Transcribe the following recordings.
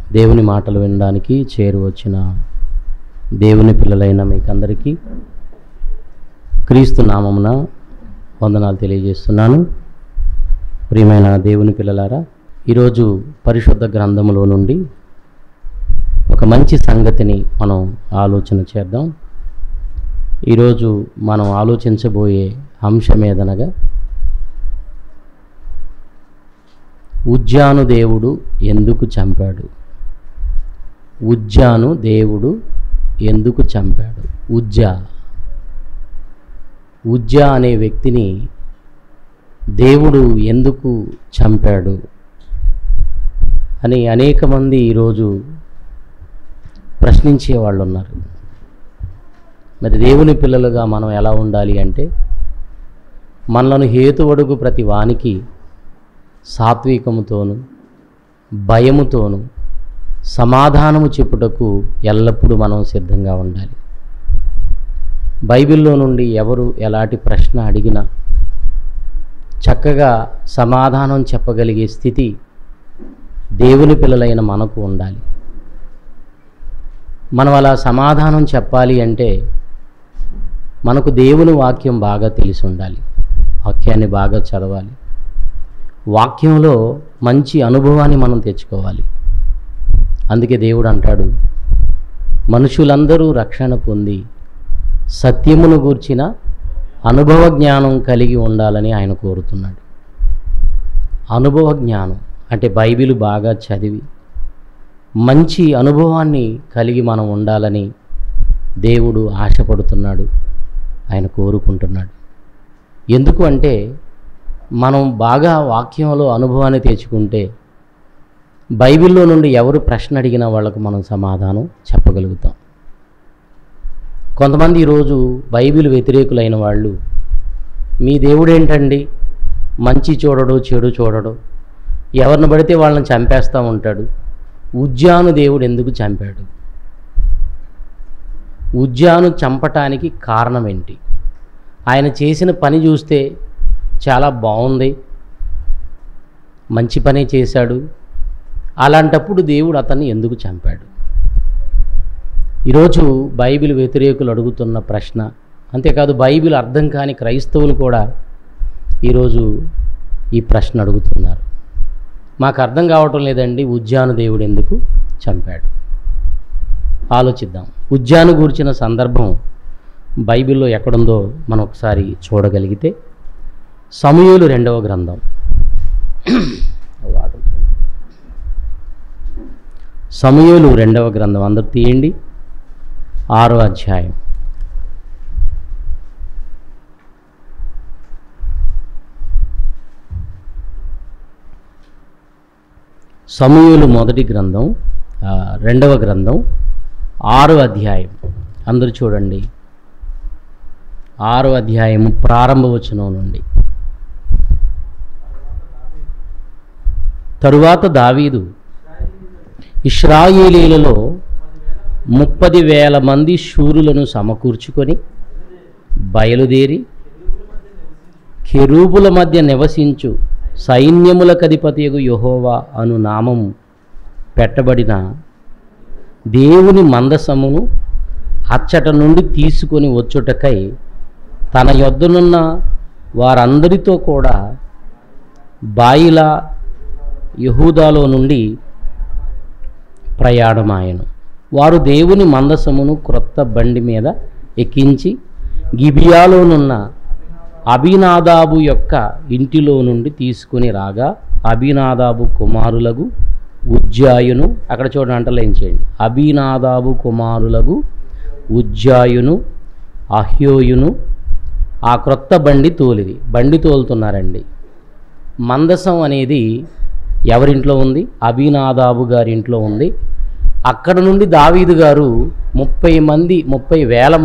దేవుని మాటలు వినడానికి చేరువచ్చిన దేవుని పిల్లలైన మీకందరికీ క్రీస్తు నామమున వందనాలు తెలియజేస్తున్నాను. ప్రియమైన దేవుని పిల్లలారా, ఈరోజు పరిశుద్ధ గ్రంథములో నుండి ఒక మంచి సంగతిని మనం ఆలోచన చేద్దాం. ఈరోజు మనం ఆలోచించబోయే అంశం ఏదనగా, ఉజ్జాను దేవుడు ఎందుకు చంపాడు? ఉజ్జాను దేవుడు ఎందుకు చంపాడు? ఉజ్జా అనే వ్యక్తిని దేవుడు ఎందుకు చంపాడు అని అనేక మంది ఈరోజు ప్రశ్నించే వాళ్ళు ఉన్నారు. మరి దేవుని పిల్లలుగా మనం ఎలా ఉండాలి అంటే, మనలను హేతువడుగు ప్రతి వానికి సాత్వికముతోను భయముతోను సమాధానము చెప్పుటకు ఎల్లప్పుడూ మనం సిద్ధంగా ఉండాలి. బైబిల్లో నుండి ఎవరు ఎలాంటి ప్రశ్న అడిగినా చక్కగా సమాధానం చెప్పగలిగే స్థితి దేవుని పిల్లలైన మనకు ఉండాలి. మనం అలా సమాధానం చెప్పాలి అంటే మనకు దేవుని వాక్యం బాగా తెలిసి ఉండాలి. వాక్యాన్ని బాగా చదవాలి. వాక్యంలో మంచి అనుభవాన్ని మనం తెచ్చుకోవాలి. అందుకే దేవుడు అంటాడు, మనుషులందరూ రక్షణ పొంది సత్యమును గూర్చిన అనుభవ జ్ఞానం కలిగి ఉండాలని ఆయన కోరుతున్నాడు. అనుభవ జ్ఞానం అంటే బైబిల్ బాగా చదివి మంచి అనుభవాన్ని కలిగి మనం ఉండాలని దేవుడు ఆశపడుతున్నాడు, ఆయన కోరుకుంటున్నాడు. ఎందుకు అంటే, మనం బాగా వాక్యంలో అనుభవాన్ని తెచ్చుకుంటే బైబిల్లో నుండి ఎవరు ప్రశ్న అడిగినా వాళ్ళకు మనం సమాధానం చెప్పగలుగుతాం. కొంతమంది ఈరోజు బైబిల్ వ్యతిరేకులైన వాళ్ళు, మీ దేవుడు ఏంటండి, మంచి చూడడు చెడు చూడడు, ఎవరిని పడితే వాళ్ళని చంపేస్తూ ఉంటాడు, ఉజ్జాను దేవుడు ఎందుకు చంపాడు? ఉజ్జాను చంపటానికి కారణం ఏంటి? ఆయన చేసిన పని చూస్తే చాలా బాగుంది, మంచి పనే చేశాడు, అలాంటప్పుడు దేవుడు అతన్ని ఎందుకు చంపాడు? ఈరోజు బైబిల్ వ్యతిరేకులు అడుగుతున్న ప్రశ్న, అంతేకాదు బైబిల్ అర్థం కాని క్రైస్తవులు కూడా ఈరోజు ఈ ప్రశ్న అడుగుతున్నారు. మాకు అర్థం కావటం లేదండి, ఉజ్జాను దేవుడు ఎందుకు చంపాడు? ఆలోచిద్దాం. ఉజ్జాను గురించిన సందర్భం బైబిల్లో ఎక్కడుందో మనం ఒకసారి చూడగలిగితే, సమూయేలు 2వ గ్రంథం, సమూయేలు 2వ గ్రంథం అందరూ తీయండి, 6వ అధ్యాయం. సమూయేలు మొదటి గ్రంథం 2వ గ్రంథం 6వ అధ్యాయం అందరూ చూడండి. 6వ అధ్యాయం ప్రారంభ వచనం నుండి. తరువాత దావీదు ఇశ్రాయేలీలలో 30,000 మంది శూరులను సమకూర్చుకొని బయలుదేరి కెరూబుల మధ్య నివసించు సైన్యములకధిపతియగు యెహోవా అను నామము పెట్టబడిన దేవుని మందసమును అచ్చట నుండి తీసుకొని వచ్చుటకై తన యొద్దనున్న వారందరితో కూడా బాయిలా యెహూదాలో నుండి ప్రయాణమాయను. వారు దేవుని మందసమును క్రొత్త బండి మీద ఎక్కించి గిబియాలోనున్న అబీనాదాబు యొక్క ఇంటిలో నుండి తీసుకుని రాగా, అబీనాదాబు కుమారులకు ఉజ్జాయును, అక్కడ చూడండి అంటర్లైన్ చేయండి, అబీనాదాబు కుమారులకు ఉజ్జాయును అహ్యోయును ఆ క్రొత్త బండి తోలిది. బండి తోలుతున్నారండి. మందసం అనేది ఎవరింట్లో ఉంది? అబీనాదాబు గారి ఇంట్లో ఉంది. అక్కడ నుండి దావీదు గారు 30,000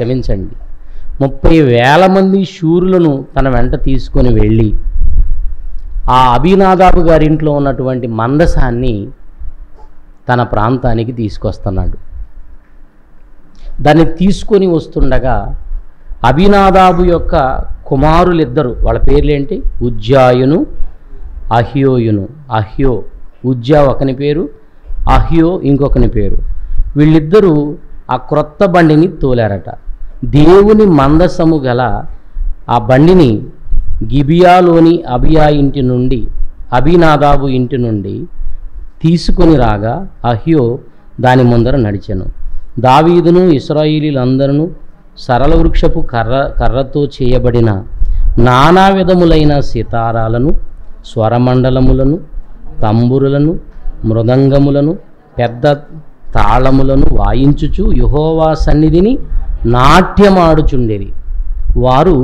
మంది శూరులను తన వెంట తీసుకొని వెళ్ళి ఆ అబీనాదాబు గారి ఇంట్లో ఉన్నటువంటి మందసాన్ని తన ప్రాంతానికి తీసుకొస్తున్నాడు. దాన్ని తీసుకొని వస్తుండగా అబీనాదాబు యొక్క కుమారులిద్దరు, వాళ్ళ పేర్లేంటి? ఉజ్జాయును అహ్యోయును. ఉజ్జా ఒకని పేరు, అహ్యో ఇంకొకని పేరు. వీళ్ళిద్దరూ ఆ క్రొత్త బండిని తోలారట. దేవుని మందసము గల ఆ బండిని గిబియాలోని అబీనాదాబు ఇంటి నుండి తీసుకొని రాగా అహ్యో దాని ముందర నడిచెను. దావీదును ఇశ్రాయేలీయులందరూ సరళ వృక్షపు కర్రతో చేయబడిన నానా విధములైన సితారాలను, స్వరమండలములను, తంబురులను, మృదంగములను, పెద్ద తాళములను వాయించుచు యెహోవా సన్నిధిని నాట్యమాడుచుండిరి. వారు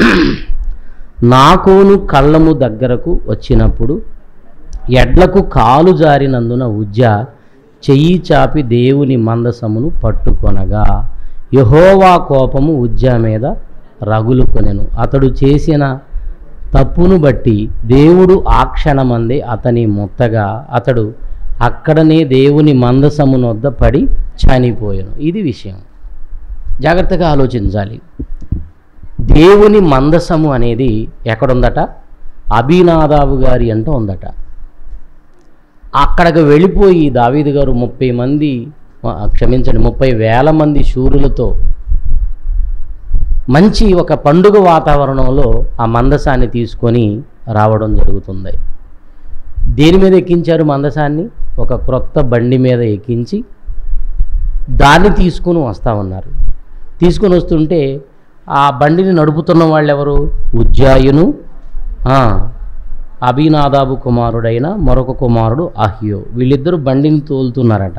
నాకోను కళ్ళము దగ్గరకు వచ్చినప్పుడు ఎడ్లకు కాలు జారినందున ఉజ్జా చెయ్యి చాపి దేవుని మందసమును పట్టుకొనగా యెహోవా కోపము ఉజ్జా మీద రగులుకొనెను. అతడు చేసిన తప్పును బట్టి దేవుడు ఆ క్షణమందే అతని ముత్తగా అతడు అక్కడనే దేవుని మందసమునొద్ద పడి చనిపోయాను. ఇది విషయం. జాగ్రత్తగా ఆలోచించాలి. దేవుని మందసము అనేది ఎక్కడుందట? అబీనాదాబు గారి అంట ఉందట. అక్కడికి వెళ్ళిపోయి దావీదు గారు 30,000 మంది శూరులతో మంచి ఒక పండుగ వాతావరణంలో ఆ మందసాన్ని తీసుకొని రావడం జరుగుతుంది. దేని మీద ఎక్కించారు మందసాన్ని? ఒక క్రొత్త బండి మీద ఎక్కించి దాన్ని తీసుకుని వస్తూ ఉన్నారు. తీసుకుని వస్తుంటే ఆ బండిని నడుపుతున్న వాళ్ళు ఎవరు? ఉజ్జాయును, అబీనాదాబు కుమారుడైన మరొక కుమారుడు అహ్యో. వీళ్ళిద్దరూ బండిని తోలుతున్నారట.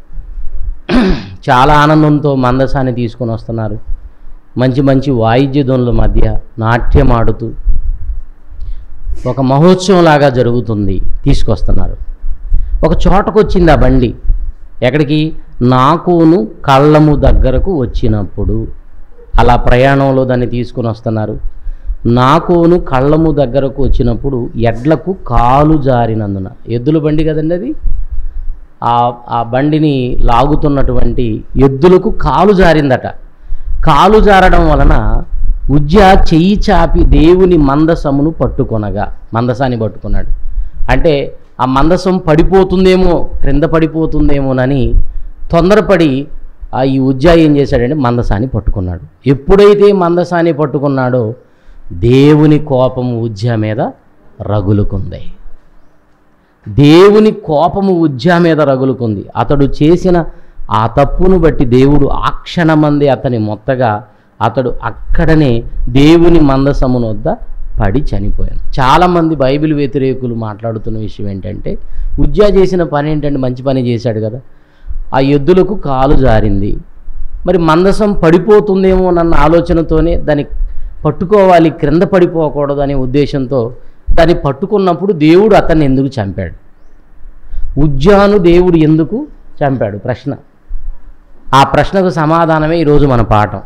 చాలా ఆనందంతో మందసాన్ని తీసుకొని వస్తున్నారు. మంచి మంచి వాయిద్య ధ్వనుల మధ్య నాట్యం ఆడుతూ ఒక మహోత్సవం లాగా జరుగుతుంది. తీసుకొస్తున్నారు. ఒక చోటకు వచ్చింది ఆ బండి. ఎక్కడికి? నాకోను కళ్ళము దగ్గరకు వచ్చినప్పుడు. అలా ప్రయాణంలో దాన్ని తీసుకుని వస్తున్నారు. నాకోను కళ్ళము దగ్గరకు వచ్చినప్పుడు ఎడ్లకు కాలు జారినందున, ఎద్దుల బండి కదండి అది, ఆ బండిని లాగుతున్నటువంటి ఎద్దులకు కాలు జారిందట. కాలు జారడం వలన ఉజ్జా చెయ్యి చాపి దేవుని మందసమును పట్టుకొనగా, మందసాన్ని పట్టుకున్నాడు. అంటే ఆ మందసం పడిపోతుందేమో, క్రింద పడిపోతుందేమోనని తొందరపడి ఈ ఉజ్జా ఏం చేశాడంటే మందసాన్ని పట్టుకున్నాడు. ఎప్పుడైతే మందసాన్ని పట్టుకున్నాడో దేవుని కోపము ఉజ్జా మీద రగులుకుంది. దేవుని కోపము ఉజ్జా మీద రగులుకుంది. అతడు చేసిన ఆ తప్పును బట్టి దేవుడు ఆ క్షణమందే అతని మొత్తగా అతడు అక్కడనే దేవుని మందసమును వద్ద పడి చనిపోయాను. చాలామంది బైబిల్ వ్యతిరేకులు మాట్లాడుతున్న విషయం ఏంటంటే, ఉజ్జా చేసిన పని ఏంటంటే మంచి పని చేశాడు కదా, ఆ ఎద్దులకు కాలు జారింది, మరి మందసం పడిపోతుందేమో అన్న ఆలోచనతోనే దాన్ని పట్టుకోవాలి, క్రింద పడిపోకూడదు అనే ఉద్దేశంతో దాన్ని పట్టుకున్నప్పుడు దేవుడు అతన్ని ఎందుకు చంపాడు? ఉజ్జాను దేవుడు ఎందుకు చంపాడు? ప్రశ్న. ఆ ప్రశ్నకు సమాధానమే ఈరోజు మన పాఠం.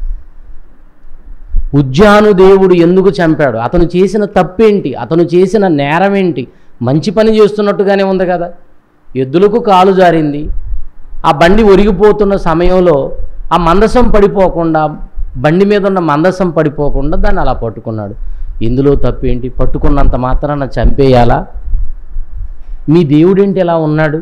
ఉజ్జాను దేవుడు ఎందుకు చంపాడు? అతను చేసిన తప్పేంటి? అతను చేసిన నేరం ఏంటి? మంచి పని చేస్తున్నట్టుగానే ఉంది కదా. ఎద్దులకు కాలు జారింది. ఆ బండి ఒరిగిపోతున్న సమయంలో ఆ మందసం పడిపోకుండా, బండి మీద ఉన్న మందసం పడిపోకుండా దాన్ని అలా పట్టుకున్నాడు. ఇందులో తప్పేంటి? పట్టుకున్నంత మాత్రాన చంపేయాలా? మీ దేవుడేంటి ఎలా ఉన్నాడు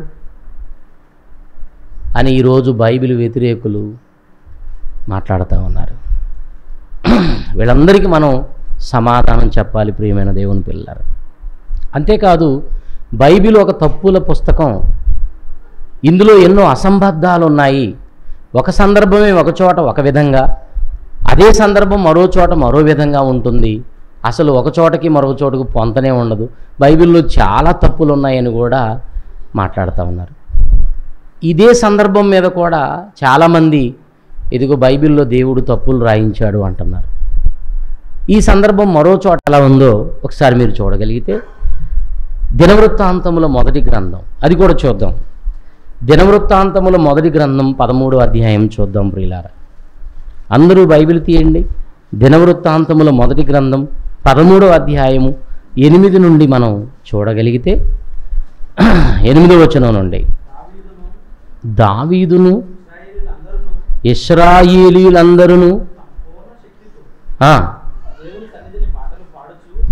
అని ఈరోజు బైబిల్ వ్యతిరేకులు మాట్లాడుతూ ఉన్నారు. వీళ్ళందరికీ మనం సమాధానం చెప్పాలి ప్రియమైన దేవుని పిల్లలు. అంతేకాదు, బైబిల్ ఒక తప్పుల పుస్తకం. ఇందులో ఎన్నో అసంబద్ధాలు ఉన్నాయి. ఒక సందర్భమే ఒక చోట ఒక విధంగా, అదే సందర్భం మరో చోట మరో విధంగా ఉంటుంది. అసలు ఒక చోటకి మరో చోటకు పొంతనే ఉండదు. బైబిల్లో చాలా తప్పులు ఉన్నాయని కూడా మాట్లాడుతూ ఉన్నారు. ఇదే సందర్భం మీద కూడా చాలామంది ఇదిగో బైబిల్లో దేవుడు తప్పులు రాయించాడు అంటున్నారు. ఈ సందర్భం మరో చోట ఎలా ఉందో ఒకసారి మీరు చూడగలిగితే దినవృత్తాంతముల మొదటి గ్రంథం, అది కూడా చూద్దాం. దినవృత్తాంతముల మొదటి గ్రంథం 13వ అధ్యాయం చూద్దాం ప్రియులారా. అందరూ బైబిల్ తీయండి. దినవృత్తాంతముల మొదటి గ్రంథం 13వ అధ్యాయము 8 నుండి మనం చూడగలిగితే 8వ వచనం నుండి, దావీదును ఇశ్రాయేలీయులందరూ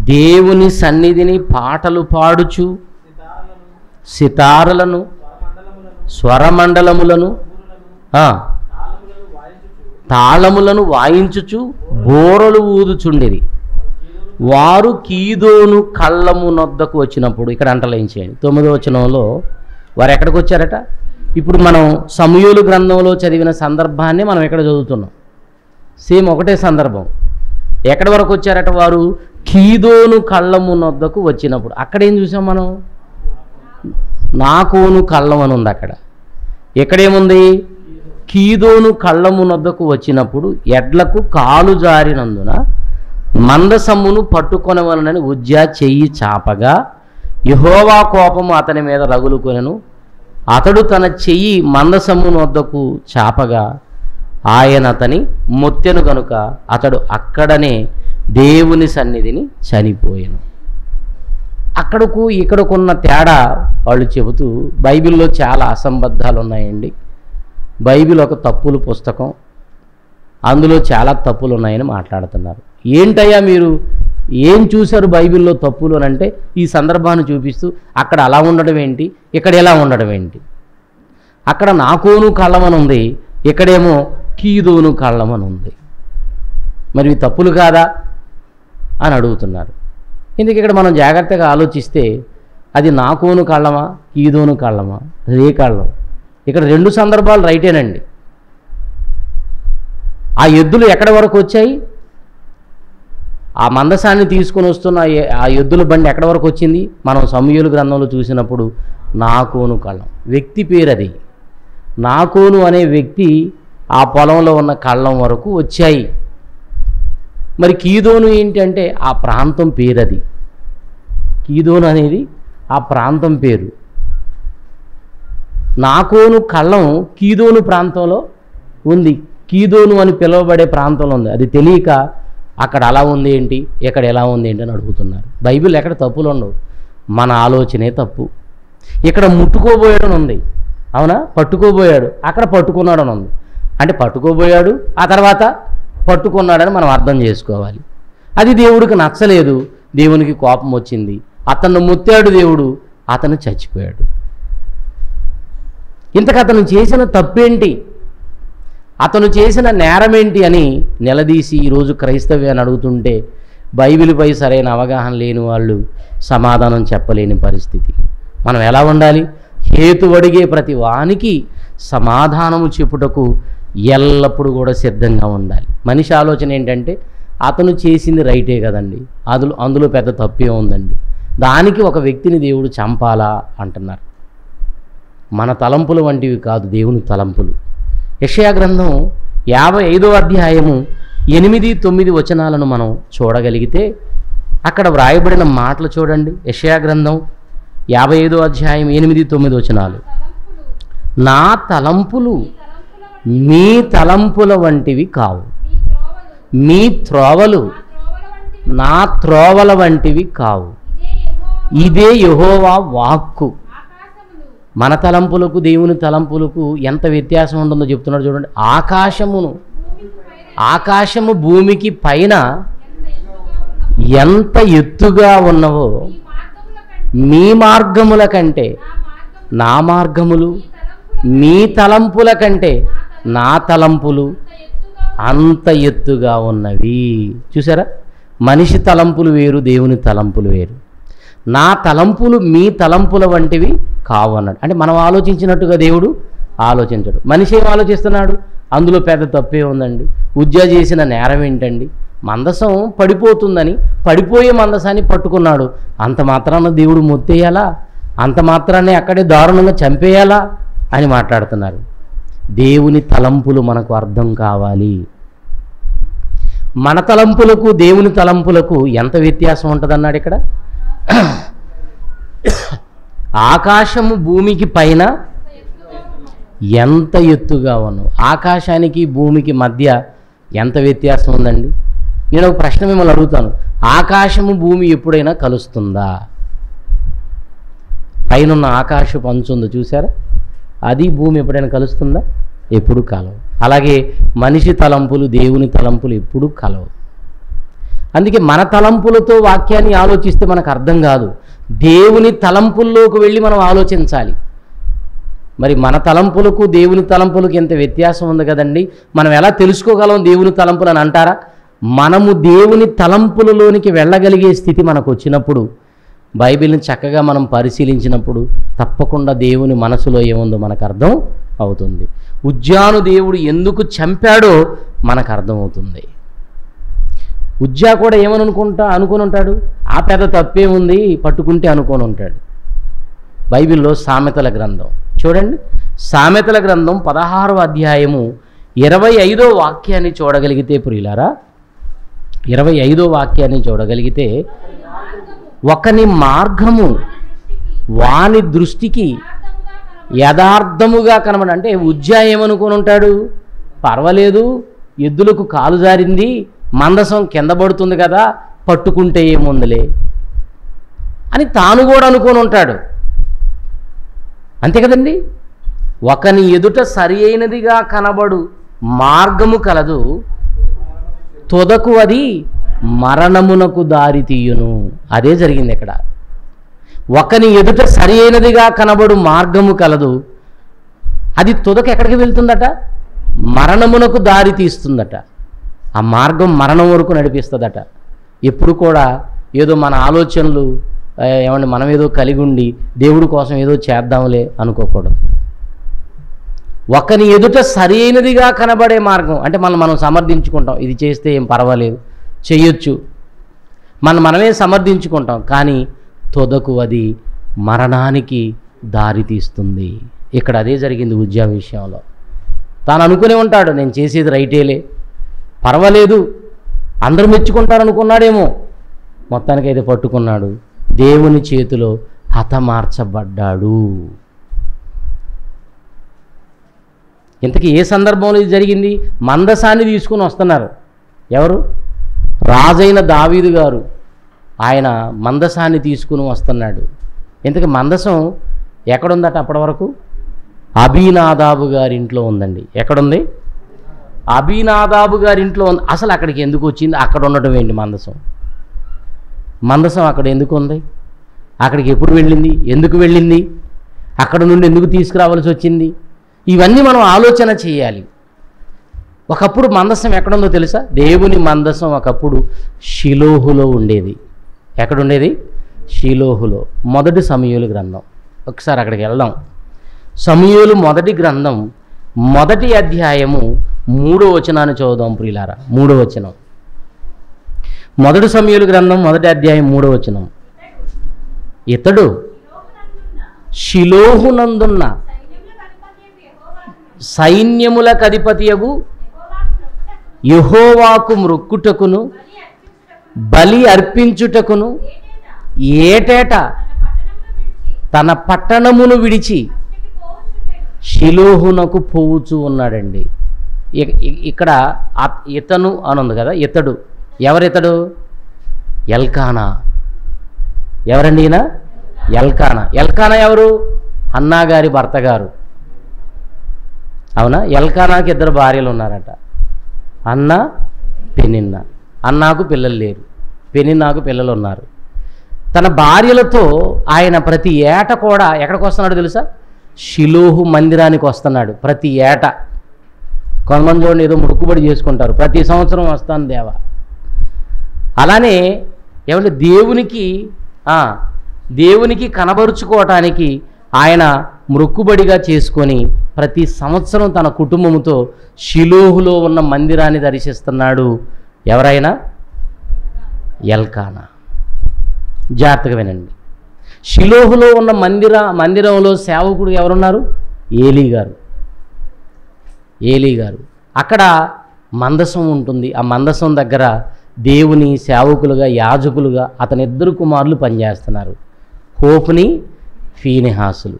దేవుని సన్నిధిని పాటలు పాడుచు సితారలను స్వరమండలములను తాళములను వాయించుచు బోరలు ఊదుచుండిరి. వారు కీదోను కళ్ళము నొద్దకు వచ్చినప్పుడు, ఇక్కడ అంటలేం చేయండి 9వ వచనంలో వారు ఎక్కడికి వచ్చారట? ఇప్పుడు మనం సమూయేలు గ్రంథంలో చదివిన సందర్భాన్ని మనం ఎక్కడ చదువుతున్నాం, సేమ్ ఒకటే సందర్భం. ఎక్కడి వరకు వచ్చారట? వారు కీదోను కళ్ళము నొద్దకు వచ్చినప్పుడు. అక్కడేం చూసాం మనం? నాకోను కళ్ళం అని ఉంది అక్కడ. ఎక్కడేముంది? కీదోను కళ్ళము నొద్దకు వచ్చినప్పుడు ఎడ్లకు కాలు జారినందున మందసమును పట్టుకొనవలనని ఉజ్జా చెయ్యి చాపగా యెహోవా కోపము అతని మీద రగులుకొనెను. అతడు తన చెయ్యి మందసము నొద్దకు చాపగా ఆయన అతని మొత్తెను గనుక అతడు అక్కడనే దేవుని సన్నిధిని చనిపోయెను. అక్కడకు ఇక్కడకున్న తేడా వాళ్ళు చెబుతూ, బైబిల్లో చాలా అసంబద్ధాలు ఉన్నాయండి, బైబిల్ ఒక తప్పుల పుస్తకం, అందులో చాలా తప్పులు ఉన్నాయని మాట్లాడుతున్నారు. ఏంటయ్యా మీరు ఏం చూశారు బైబిల్లో తప్పులు అని అంటే, ఈ సందర్భాన్ని చూపిస్తూ అక్కడ అలా ఉండడం ఏంటి, ఇక్కడ ఎలా ఉండడం ఏంటి, అక్కడ నాకోను కళ్ళమని ఉంది, ఇక్కడేమో కీదోను కళ్ళమని ఉంది, మరి ఇవి తప్పులు కాదా అని అడుగుతున్నారు. ఇందుకు ఇక్కడ మనం జాగ్రత్తగా ఆలోచిస్తే అది నాకోను కళ్ళమా కీదోను కళ్ళమా, అది ఏ కళ్ళం? ఇక్కడ రెండు సందర్భాలు రైటేనండి. ఆ ఎద్దులు ఎక్కడి వరకు వచ్చాయి? ఆ మందసాన్ని తీసుకొని వస్తున్న ఆ ఎద్దుల బండి ఎక్కడి వరకు వచ్చింది? మనం సమూయేలు గ్రంథంలో చూసినప్పుడు నాకోను కళ్ళం, వ్యక్తి పేరు అది. నాకోను అనే వ్యక్తి ఆ పొలంలో ఉన్న కళ్ళం వరకు వచ్చాయి. మరి కీదోను ఏంటంటే ఆ ప్రాంతం పేరు, అది కీదోను అనేది ఆ ప్రాంతం పేరు. నాకోను కళ్ళం కీదోను ప్రాంతంలో ఉంది, కీదోను అని పిలువబడే ప్రాంతంలో ఉంది. అది తెలియక అక్కడ అలా ఉంది ఏంటి, ఎక్కడ ఎలా ఉంది ఏంటి అని అడుగుతున్నారు. బైబిల్ ఎక్కడ తప్పులు ఉండవు, మన ఆలోచనే తప్పు. ఇక్కడ ముట్టుకోబోయాడు ఉంది, అవునా? పట్టుకోబోయాడు, అక్కడ పట్టుకున్నాడని ఉంది. అంటే పట్టుకోబోయాడు, ఆ తర్వాత పట్టుకున్నాడని మనం అర్థం చేసుకోవాలి. అది దేవుడికి నచ్చలేదు, దేవునికి కోపం వచ్చింది, అతన్ని ముత్తాడు దేవుడు, అతను చచ్చిపోయాడు. ఇంతకు అతను చేసిన తప్పేంటి, అతను చేసిన నేరమేంటి అని నిలదీసి ఈరోజు క్రైస్తవ్యాన్ని అడుగుతుంటే బైబిల్పై సరైన అవగాహన లేని వాళ్ళు సమాధానం చెప్పలేని పరిస్థితి. మనం ఎలా ఉండాలి? హేతు అడిగే ప్రతి వానికి సమాధానము చెప్పుటకు ఎల్లప్పుడూ కూడా సిద్ధంగా ఉండాలి. మనిషి ఆలోచన ఏంటంటే అతను చేసింది రైటే కదండి, అందులో పెద్ద తప్పే ఉందండి, దానికి ఒక వ్యక్తిని దేవుడు చంపాలా అంటున్నారు. మన తలంపులు వంటివి కాదు దేవుని తలంపులు. యెషయా గ్రంథం 55వ అధ్యాయము 8-9 వచనాలను మనం చూడగలిగితే అక్కడ వ్రాయబడిన మాటలు చూడండి. యెషయా గ్రంథం 55వ అధ్యాయం 8-9 వచనాలు. నా తలంపులు మీ తలంపుల వంటివి కావు, మీ త్రోవలు నా త్రోవల వంటివి కావు, ఇదే యెహోవా వాక్కు. మన తలంపులకు దేవుని తలంపులకు ఎంత వ్యత్యాసం ఉంటుందో చెప్తున్నాడు చూడండి. ఆకాశము భూమికి పైన ఎంత ఎత్తుగా ఉన్నవో మీ మార్గముల కంటే నా మార్గములు, మీ తలంపుల కంటే నా తలంపులు అంత ఎత్తుగా ఉన్నవి. చూసారా? మనిషి తలంపులు వేరు, దేవుని తలంపులు వేరు. నా తలంపులు మీ తలంపుల వంటివి కావు అన్నాడు. అంటే మనం ఆలోచించినట్టుగా దేవుడు ఆలోచించడు. మనిషి ఏం ఆలోచిస్తున్నాడు? అందులో పెద్ద తప్పే ఉందండి, ఉజ్జా చేసిన నేరం ఏంటండి, మందసం పడిపోతుందని పడిపోయే మందసాన్ని పట్టుకున్నాడు, అంత మాత్రాన దేవుడు మొత్తేయాలా, అంత మాత్రాన్ని అక్కడే దారుణంగా చంపేయాలా అని మాట్లాడుతున్నారు. దేవుని తలంపులు మనకు అర్థం కావాలి. మన తలంపులకు దేవుని తలంపులకు ఎంత వ్యత్యాసం ఉంటుందన్నాడు ఇక్కడ. ఆకాశము భూమికి పైన ఎంత ఎత్తుగా ఉన్నావు, ఆకాశానికి భూమికి మధ్య ఎంత వ్యత్యాసం ఉందండి. నేను ఒక ప్రశ్న మిమ్మల్ని అడుగుతాను, ఆకాశము భూమి ఎప్పుడైనా కలుస్తుందా? పైన ఆకాశపు అంచు ఉంది చూసారా, అది భూమి ఎప్పుడైనా కలుస్తుందా? ఎప్పుడు కలవు. అలాగే మనిషి తలంపులు దేవుని తలంపులు ఎప్పుడు కలవు. అందుకే మన తలంపులతో వాక్యాన్ని ఆలోచిస్తే మనకు అర్థం కాదు, దేవుని తలంపుల్లోకి వెళ్ళి మనం ఆలోచించాలి. మరి మన తలంపులకు దేవుని తలంపులకు ఎంత వ్యత్యాసం ఉంది కదండి. మనం ఎలా తెలుసుకోగలం దేవుని తలంపులు అని అంటారా? మనము దేవుని తలంపులలోనికి వెళ్ళగలిగే స్థితి మనకు వచ్చినప్పుడు, బైబిల్ని చక్కగా మనం పరిశీలించినప్పుడు తప్పకుండా దేవుని మనసులో ఏముందో మనకు అర్థం అవుతుంది. ఉజ్జాను దేవుడు ఎందుకు చంపాడో మనకు అర్థమవుతుంది. ఉజ్జా కూడా ఏమని అనుకుని ఉంటాడు, ఆ పెద్ద తప్పేముంది పట్టుకుంటే అనుకొని ఉంటాడు. బైబిల్లో సామెతల గ్రంథం చూడండి, సామెతల గ్రంథం 16వ అధ్యాయము 25వ వాక్యాన్ని చూడగలిగితే ప్రియులారా, 25వ వాక్యాన్ని చూడగలిగితే, ఒకని మార్గము వాని దృష్టికి యథార్థముగా కనబడి, అంటే ఉజ్జా ఏమనుకొని ఉంటాడు, పర్వాలేదు ఎద్దులకు కాలు జారింది, మందసం కింద పడుతుంది కదా, పట్టుకుంటే ఏముందిలే అని తాను కూడా అనుకొని ఉంటాడు. అంతే కదండి. ఒకని ఎదుట సరి అయినదిగా కనబడు మార్గము కలదు, తొదకు అది మరణమునకు దారి తీయును. అదే జరిగింది ఇక్కడ. ఒకని ఎదుట సరి అయినదిగా కనబడు మార్గము కలదు, అది తొదకు ఎక్కడికి వెళ్తుందట, మరణమునకు దారి తీస్తుందట. ఆ మార్గం మరణం వరకు నడిపిస్తుందట. ఎప్పుడు కూడా ఏదో మన ఆలోచనలు ఏమంటే మనం ఏదో కలిగి ఉండి దేవుడి కోసం ఏదో చేద్దాంలే అనుకోకూడదు. ఒకని ఎదుట సరి అయినదిగా కనబడే మార్గం అంటే మనం సమర్థించుకుంటాం, ఇది చేస్తే ఏం పర్వాలేదు చేయొచ్చు, మనమే సమర్థించుకుంటాం. కానీ తొదకు అది మరణానికి దారి తీస్తుంది. ఇక్కడ అదే జరిగింది ఉజ్జా విషయంలో. తాను అనుకునే ఉంటాడు, నేను చేసేది రైటేలే, పర్వాలేదు, అందరూ మెచ్చుకుంటారనుకున్నాడేమో. మొత్తానికైతే పట్టుకున్నాడు, దేవుని చేతిలో హతమార్చబడ్డాడు. ఇంతకీ ఏ సందర్భంలో ఇది జరిగింది? మందసాన్ని తీసుకుని వస్తున్నారు. ఎవరు? రాజైన దావీదు గారు. ఆయన మందసాన్ని తీసుకుని వస్తున్నాడు. ఇంతకీ మందసం ఎక్కడుందట? అప్పటి వరకు అబీనాదాబు గారి ఇంట్లో ఉందండి. ఎక్కడుంది? అబీనాదాబు గారి ఇంట్లో ఉంది. అసలు అక్కడికి ఎందుకు వచ్చింది? అక్కడ ఉండటం ఏంటి? మందసం అక్కడ ఎందుకు ఉంది? అక్కడికి ఎప్పుడు వెళ్ళింది? ఎందుకు వెళ్ళింది? అక్కడ నుండి ఎందుకు తీసుకురావాల్సి వచ్చింది? ఇవన్నీ మనం ఆలోచన చేయాలి. ఒకప్పుడు మందసం ఎక్కడుందో తెలుసా? దేవుని మందసం ఒకప్పుడు షిలోహులో ఉండేది. ఎక్కడుండేది? షిలోహులో. మొదటి సమూయేలు గ్రంథం, ఒకసారి అక్కడికి వెళ్దాం. సమూయేలు మొదటి గ్రంథం 1వ అధ్యాయము 3వ వచనాన్ని చదువుదాం ప్రియులారా. 3వ వచనం, మొదటి సమూయేలు గ్రంథం 1వ అధ్యాయం 3వ వచనం. ఇతడు షిలోహునందున్న సైన్యములకు అధిపతియగు యెహోవాకు మ్రొక్కుటకును బలి అర్పించుటకును ఏటేటా తన పట్టణమును విడిచి షిలోహునకు పోవుచూ ఉన్నాడండి. ఇక్కడ ఇతను అని ఉంది కదా, ఇతడు ఎవరితడు? ఎల్కానా. ఎవరండి ఈయన? ఎల్కానా. ఎల్కానా ఎవరు? హన్నా గారి భర్త గారు. అవునా? ఎల్కానాకి 2 భార్యలు ఉన్నారట, అన్నా పెనిన్నా. అన్నాకు పిల్లలు లేరు, పెనిన్నాకు పిల్లలు ఉన్నారు. తన భార్యలతో ఆయన ప్రతి ఏట కూడా ఎక్కడికి వస్తున్నాడు తెలుసా? షిలోహు మందిరానికి వస్తున్నాడు ప్రతి ఏట. కొంతమంది చూడండి ఏదో మొక్కుబడి చేసుకుంటారు, ప్రతి సంవత్సరం వస్తాను దేవా. అలానే ఏమంటే దేవునికి కనబరుచుకోవటానికి ఆయన మొక్కుబడిగా చేసుకొని ప్రతి సంవత్సరం తన కుటుంబంతో షిలోహులో ఉన్న మందిరాన్ని దర్శిస్తున్నాడు. ఎవరైనా? ఎల్కానా. జాగ్రత్తగా వినండి. షిలోహులో ఉన్న మందిరంలో సేవకుడు ఎవరున్నారు? ఏలీ గారు. అక్కడ మందసం ఉంటుంది. ఆ మందసం దగ్గర దేవుని సేవకులుగా, యాజకులుగా అతని 2 కుమారులు పనిచేస్తున్నారు, హోఫ్ని, ఫీనెహాసులు.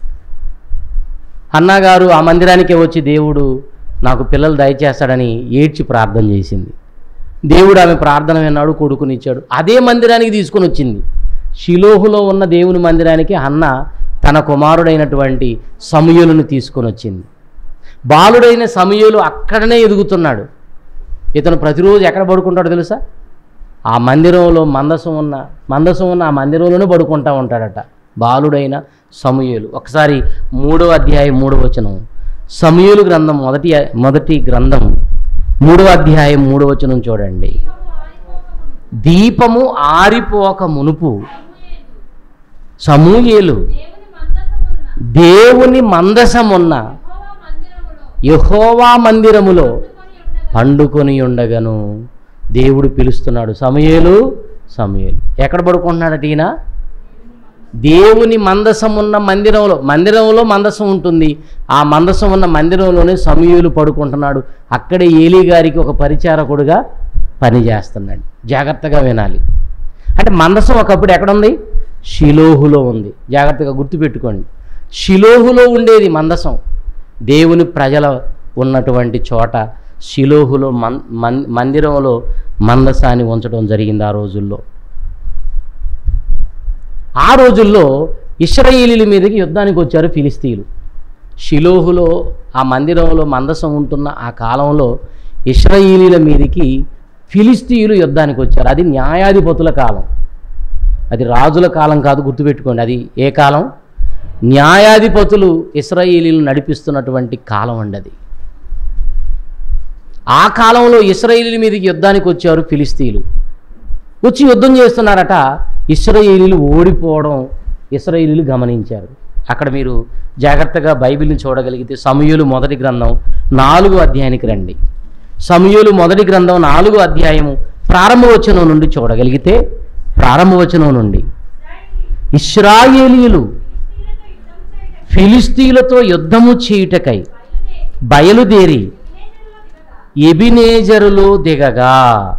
అన్నగారు ఆ మందిరానికే వచ్చి దేవుడు నాకు పిల్లలు దయచేస్తాడని ఏడ్చి ప్రార్థన చేసింది. దేవుడు ఆమె ప్రార్థన విన్నాడు, కొడుకునిచ్చాడు. అదే మందిరానికి తీసుకొని వచ్చింది. షిలోహులో ఉన్న దేవుని మందిరానికి హన్న తన కుమారుడైనటువంటి సమూయేలును తీసుకొని వచ్చింది. బాలుడైన సమూయేలు అక్కడనే ఎదుగుతున్నాడు. ఇతను ప్రతిరోజు ఎక్కడ పడుకుంటాడో తెలుసా? ఆ మందిరంలో మందసం ఉన్న ఆ మందిరంలోనే పడుకుంటూ ఉంటాడట. బాలుడైన సమూయేలు. ఒకసారి 3వ అధ్యాయం 3వ వచనం, సమూయేలు గ్రంథం మొదటి గ్రంథం 3వ అధ్యాయం 3వ వచనం చూడండి. దీపము ఆరిపోక మునుపు సమూయేలు దేవుని మందసమున్న యెహోవా మందిరములో పండుకొని ఉండగను. దేవుడు పిలుస్తున్నాడు, సమూయేలు సమూయేలు. ఎక్కడ పడుకుంటున్నాడట ఈయన? దేవుని మందసం ఉన్న మందిరంలో మందసం ఉంటుంది. ఆ మందసం ఉన్న మందిరంలోనే సమూయేలు పడుకుంటున్నాడు. అక్కడే ఏలీ గారికి ఒక పరిచారకుడుగా పనిచేస్తున్నాడు. జాగ్రత్తగా వినాలి. అంటే మందసం ఒకప్పుడు ఎక్కడుంది? షిలోహులో ఉంది. జాగ్రత్తగా గుర్తుపెట్టుకోండి. షిలోహులో ఉండేది మందసం. దేవుని ప్రజల ఉన్నటువంటి చోట షిలోహులో మందిరంలో మందసాన్ని ఉంచడం జరిగింది ఆ రోజుల్లో. ఆ రోజుల్లో ఇశ్రాయేలీల మీదకి యుద్ధానికి వచ్చారు ఫిలిస్తీయులు. షిలోహులో ఆ మందిరంలో మందసం ఉంటున్న ఆ కాలంలో ఇశ్రాయేలీల మీదకి ఫిలిస్తీయులు యుద్ధానికి వచ్చారు. అది న్యాయాధిపతుల కాలం, అది రాజుల కాలం కాదు, గుర్తుపెట్టుకోండి. అది ఏ కాలం? న్యాయాధిపతులు ఇశ్రాయేలీలు నడిపిస్తున్నటువంటి కాలం అండి అది. ఆ కాలంలో ఇశ్రాయేలీల మీదకి యుద్ధానికి వచ్చారు ఫిలిస్తీయులు. వచ్చి యుద్ధం చేస్తున్నారట. ఇశ్రాయేలీలు ఓడిపోవడం ఇశ్రాయేలీలు గమనించారు. అక్కడ మీరు జాగ్రత్తగా బైబిల్ని చూడగలిగితే సమూయేలు మొదటి గ్రంథం 4వ అధ్యాయానికి రండి. సమూయేలు మొదటి గ్రంథం 4వ అధ్యాయము ప్రారంభవచనం నుండి చూడగలిగితే, ప్రారంభవచనం నుండి ఇశ్రాయేలీయులు ఫిలిస్తీయులతో యుద్ధము చేయుటకై బయలుదేరి ఎబినేజరులో దిగగా.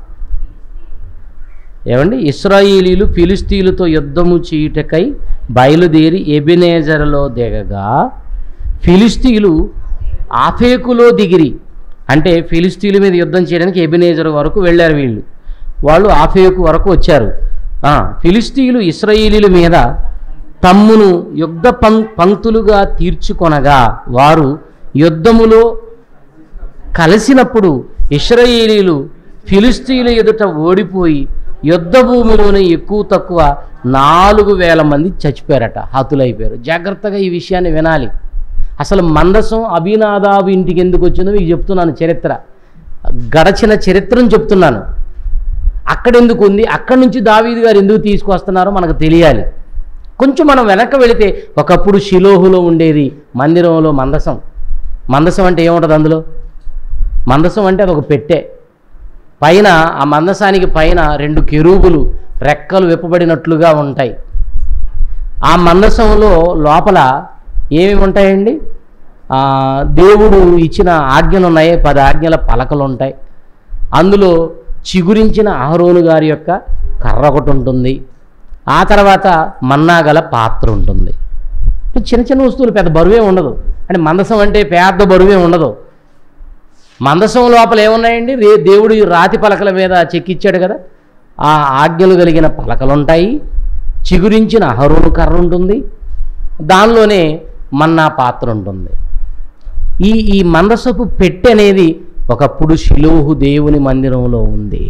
ఏమండి? ఇశ్రాయేలీలు ఫిలిస్తీయులతో యుద్ధము చేయుటకై బయలుదేరి ఎబినేజరులో దిగగా ఫిలిస్తీయులు ఆఫేకులో దిగిరి. అంటే ఫిలిస్తీయుల మీద యుద్ధం చేయడానికి ఎబినేజర్ వరకు వెళ్ళారు వీళ్ళు. వాళ్ళు ఆఫేకు వరకు వచ్చారు. ఫిలిస్తీయులు ఇశ్రాయేలీల మీద తమ్మును యుద్ధ పంక్తులుగా తీర్చుకొనగా వారు యుద్ధములో కలిసినప్పుడు ఇశ్రాయేలీలు ఫిలిస్తీయుల ఎదుట ఓడిపోయి యుద్ధ భూమిలోనే ఎక్కువ తక్కువ 4000 మంది చచ్చిపోయారట, హతులైపోయారు. జాగ్రత్తగా ఈ విషయాన్ని వినాలి. అసలు మందసం అబీనాదాబు ఇంటికి ఎందుకు వచ్చిందో మీకు చెప్తున్నాను. చరిత్ర, గడచిన చరిత్రను చెప్తున్నాను. అక్కడెందుకు ఉంది, అక్కడి నుంచి దావీదు గారు ఎందుకు తీసుకొస్తున్నారో మనకు తెలియాలి. కొంచెం మనం వెనక్కి వెళితే ఒకప్పుడు షిలోహులో ఉండేది మందిరంలో మందసం. మందసం అంటే ఏముంటుంది అందులో? మందసం అంటే అది ఒక పెట్టె. పైన ఆ మందసానికి పైన 2 కెరూబులు రెక్కలు విప్పబడినట్లుగా ఉంటాయి. ఆ మందసంలో లోపల ఏమేమి ఉంటాయండి? దేవుడు ఇచ్చిన ఆజ్ఞలు ఉన్నాయి, 10 ఆజ్ఞల పలకలు ఉంటాయి. అందులో చిగురించిన అహరోను గారి యొక్క కర్ర ఒకటి ఉంటుంది. ఆ తర్వాత మన్నాగల పాత్ర ఉంటుంది. చిన్న చిన్న వస్తువులు, పెద్ద బరువే ఉండదు. అంటే మందసం అంటే పెద్ద బరువే ఉండదు. మందసం లోపల ఏమున్నాయండి? దేవుడు రాతి పలకల మీద చెక్కిచ్చాడు కదా, ఆ ఆజ్ఞలు కలిగిన పలకలు ఉంటాయి. చిగురించిన అహరోను కర్ర ఉంటుంది. దానిలోనే మన్నా పాత్ర ఉంటుంది. ఈ మందసపు పెట్టె అనేది ఒకప్పుడు షిలోహు దేవుని మందిరంలో ఉంది.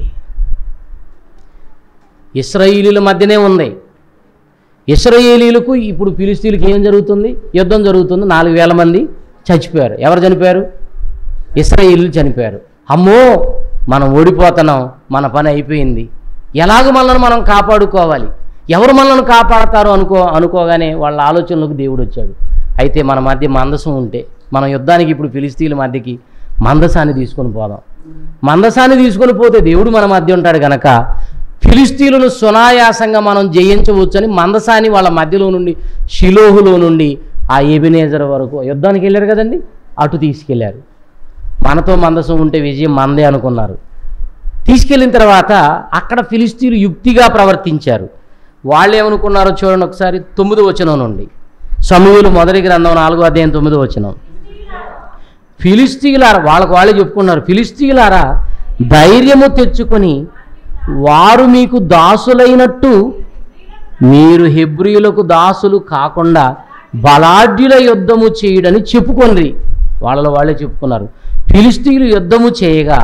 ఇశ్రాయేలీల మధ్యనే ఉంది. ఇశ్రాయేలీలకు ఇప్పుడు ఫిలిస్తీయులకు ఏం జరుగుతుంది? యుద్ధం జరుగుతుంది. 4000 మంది చచ్చిపోయారు. ఎవరు చనిపోయారు? ఇశ్రాయేలీలు చనిపోయారు. అమ్మో, మనం ఓడిపోతున్నాం, మన పని అయిపోయింది, ఎలాగ మనల్ని మనం కాపాడుకోవాలి, ఎవరు మనల్ని కాపాడతారు అనుకోగానే వాళ్ళ ఆలోచనలకు దేవుడు వచ్చాడు. అయితే మన మధ్య మందసం ఉంటే మనం యుద్ధానికి ఇప్పుడు ఫిలిస్తీయుల మధ్యకి మందసాన్ని తీసుకొని పోదాం. మందసాన్ని తీసుకొని పోతే దేవుడు మన మధ్య ఉంటాడు కనుక ఫిలిస్తీయులను సునాయాసంగా మనం జయించవచ్చని మందసాన్ని వాళ్ళ మధ్యలో నుండి షిలోహులో నుండి ఆ ఎబినేజర్ వరకు యుద్ధానికి వెళ్ళారు కదండి, అటు తీసుకెళ్లారు. మనతో మందసం ఉంటే విజయం మనదే అనుకున్నారు. తీసుకెళ్ళిన తర్వాత అక్కడ ఫిలిస్తీయులు యుక్తిగా ప్రవర్తించారు. వాళ్ళు ఏమనుకున్నారో చూడండి ఒకసారి. 9వ వచనం నుండి, సమూయేలు మొదటి గ్రంథం 4వ అధ్యాయం 9వ వచనం. ఫిలిస్తీయులారా, వాళ్ళే చెప్పుకున్నారు, ఫిలిస్తీయులారా ధైర్యము తెచ్చుకొని వారు మీకు దాసులైనట్టు మీరు హెబ్రీయులకు దాసులు కాకుండా బలాఢ్యుల యుద్ధము చేయడని చెప్పుకొండ్రి. వాళ్ళలో వాళ్ళే చెప్పుకున్నారు. ఫిలిస్తీయులు యుద్ధము చేయగా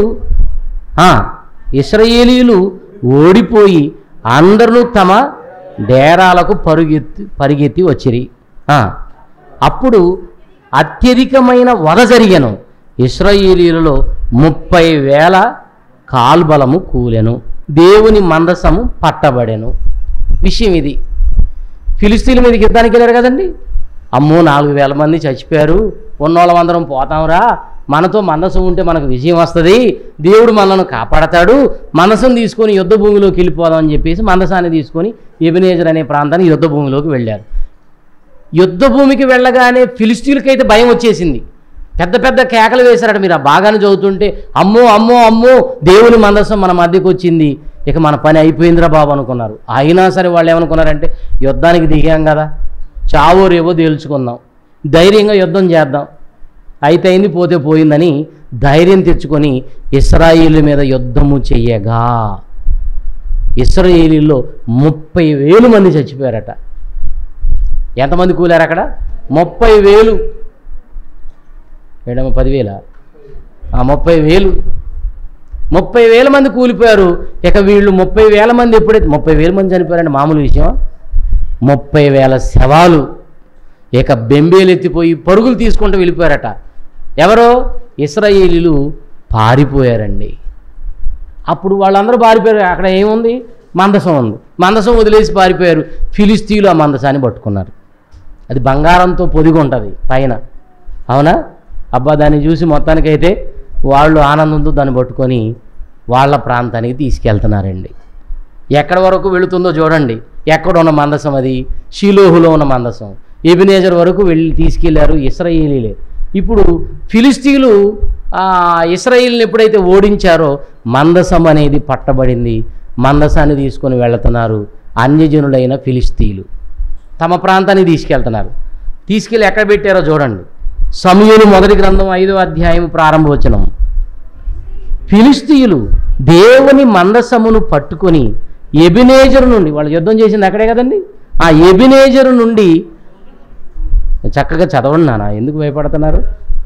ఇశ్రాయేలీయులు ఓడిపోయి అందరూ తమ డేరాలకు పరిగెత్తి వచ్చిరి. అప్పుడు అత్యధికమైన వధ జరిగెను. ఇశ్రాయేలీయులలో 30,000 కాల్బలము కూలెను. దేవుని మందసము పట్టబడెను. విషయం ఇది. ఫిలిస్తీన్ల మీదకి యుద్ధానికి వెళ్ళారు కదండి. అమ్మో 4,000 మంది చచ్చిపోయారు, ఉన్నోళ్ళమందరం పోతాంరా, మనతో మందసం ఉంటే మనకు విజయం వస్తుంది, దేవుడు మనల్ని కాపాడతాడు, మనసం తీసుకొని యుద్ధ భూమిలోకి వెళ్ళిపోదాం అని చెప్పేసి మందసాన్ని తీసుకొని ఎబెనేజర్ అనే ప్రాంతానికి యుద్ధ భూమిలోకి వెళ్ళారు. యుద్ధ భూమికి వెళ్ళగానే ఫిలిస్తీన్లకైతే భయం వచ్చేసింది. పెద్ద పెద్ద కేకలు వేశారట. మీరు ఆ భాగాన్ని చదువుతుంటే అమ్మో అమ్మో అమ్మో దేవుని మందసం మన మధ్యకు వచ్చింది, ఇక మన పని అయిపోయిందిరా బాబు అనుకున్నారు. అయినా సరే వాళ్ళు ఏమనుకున్నారంటే యుద్ధానికి దిగాం కదా, చావో రేవో తేల్చుకుందాం, ధైర్యంగా యుద్ధం చేద్దాం, అయితే అయింది పోతే పోయిందని ధైర్యం తెచ్చుకొని ఇశ్రాయేలు మీద యుద్ధము చెయ్యగా ఇశ్రాయేలీలో 30,000 మంది చచ్చిపోయారట. ఎంతమంది కూలారు అక్కడ? 30,000. మేడమ 10,000, 30,000. 30,000 మంది కూలిపోయారు. ఇక వీళ్ళు 30,000 మంది ఎప్పుడైతే 30,000 మంది చనిపోయారంటే మామూలు విషయం. 30,000 శవాలు ఇక బెంబేలు ఎత్తిపోయి పరుగులు తీసుకుంటూ వెళ్ళిపోయారట. ఎవరో? ఇశ్రాయేలీలు పారిపోయారండి. అప్పుడు వాళ్ళందరూ పారిపోయారు. అక్కడ ఏముంది? మందసం ఉంది. మందసం వదిలేసి పారిపోయారు. ఫిలిస్తీయులు ఆ మందసాన్ని పట్టుకున్నారు. అది బంగారంతో పొదిగి ఉంటుంది పైన, అవునా? అబ్బా దాన్ని చూసి మొత్తానికైతే వాళ్ళు ఆనందంతో దాన్ని పట్టుకొని వాళ్ళ ప్రాంతానికి తీసుకెళ్తున్నారండి. ఎక్కడి వరకు వెళుతుందో చూడండి. ఎక్కడ ఉన్న మందసం? అది షిలోహులో ఉన్న మందసం. ఎబెనేజర్ వరకు వెళ్ళి తీసుకెళ్లారు ఇశ్రాయేలీలే. ఇప్పుడు ఫిలిస్తీయులు ఇశ్రాయేలుని ఎప్పుడైతే ఓడించారో మందసం అనేది పట్టబడింది. మందసాన్ని తీసుకొని వెళుతున్నారు అన్యజనులైన ఫిలిస్తీయులు. తమ ప్రాంతానికి తీసుకెళ్తున్నారు. తీసుకెళ్ళి ఎక్కడ పెట్టారో చూడండి. సమూయేలు మొదటి గ్రంథం 5వ అధ్యాయం ప్రారంభవచనం. ఫిలిస్తీయులు దేవుని మందసమును పట్టుకొని ఎబెనేజరు నుండి, వాళ్ళు యుద్ధం చేసింది అక్కడే కదండి, ఆ ఎబెనేజరు నుండి, చక్కగా చదవండి నాన్న, ఎందుకు భయపడుతున్నారు?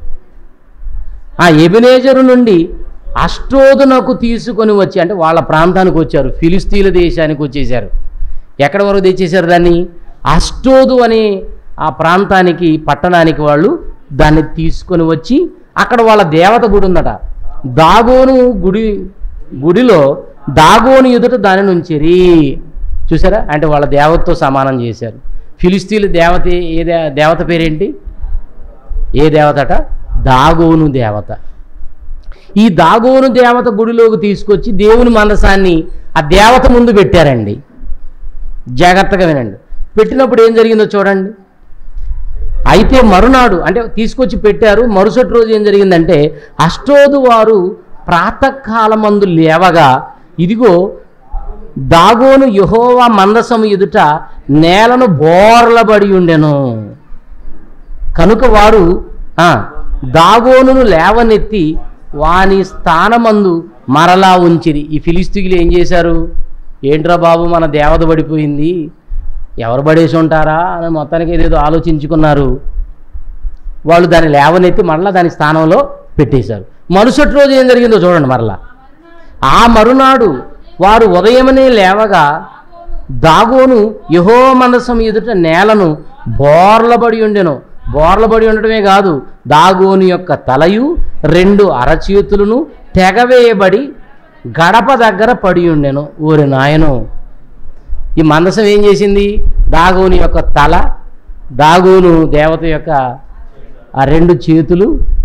ఆ ఎబెనేజరు నుండి అష్టోదునకు తీసుకొని వచ్చి, అంటే వాళ్ళ ప్రాంతానికి వచ్చారు, ఫిలిస్తీయుల దేశానికి వచ్చేసారు. ఎక్కడ వరకు తెచ్చేశారు దాన్ని? అష్టోదు అనే ఆ ప్రాంతానికి, పట్టణానికి వాళ్ళు దాన్ని తీసుకొని వచ్చి అక్కడ వాళ్ళ దేవత గుడి ఉందట. దాగోను గుడిలో దాగోను ఎదుట దాని నుంచిరి. చూసారా? అంటే వాళ్ళ దేవతతో సమానం చేశారు. ఫిలిస్తీన్ల దేవత దేవత పేరేంటి? ఏ దేవతట? దాగోను దేవత. ఈ దాగోను దేవత గుడిలోకి తీసుకొచ్చి దేవుని మందసాన్ని ఆ దేవత ముందు పెట్టారండి. జాగ్రత్తగా వినండి. పెట్టినప్పుడు ఏం జరిగిందో చూడండి. అయితే మరునాడు, అంటే తీసుకొచ్చి పెట్టారు, మరుసటి రోజు ఏం జరిగిందంటే అష్టోదు వారు ప్రాతకాలమందు లేవగా ఇదిగో దాగోను యెహోవా మందసము ఎదుట నేలను బోర్లబడి ఉండెను. కనుక వారు దాగోనును లేవనెత్తి వాని స్థానమందు మరలా ఉంచిరి. ఈ ఫిలిస్తీయులు ఏం చేశారు? ఏంట్రా బాబు మన దేవత పడిపోయింది, ఎవరు పడేసి ఉంటారా అని మొత్తానికి ఏదేదో ఆలోచించుకున్నారు. వాళ్ళు దాన్ని లేవనెత్తి మరలా దాని స్థానంలో పెట్టేశారు. మరుసటి రోజు ఏం జరిగిందో చూడండి. మరలా ఆ మరునాడు వారు ఉదయమనే లేవగా దాగోను యెహోవా మందసం ఎదుట నేలను బోర్లబడి ఉండెను. బోర్లబడి ఉండటమే కాదు, దాగోను యొక్క తలయు 2 అరచేతులను తెగవేయబడి గడప దగ్గర పడి ఉండెను. ఓరి నాయను, ఈ మందసం ఏం చేసింది? దాగోను యొక్క తల, దాగోను దేవత యొక్క ఆ 2 చేతులు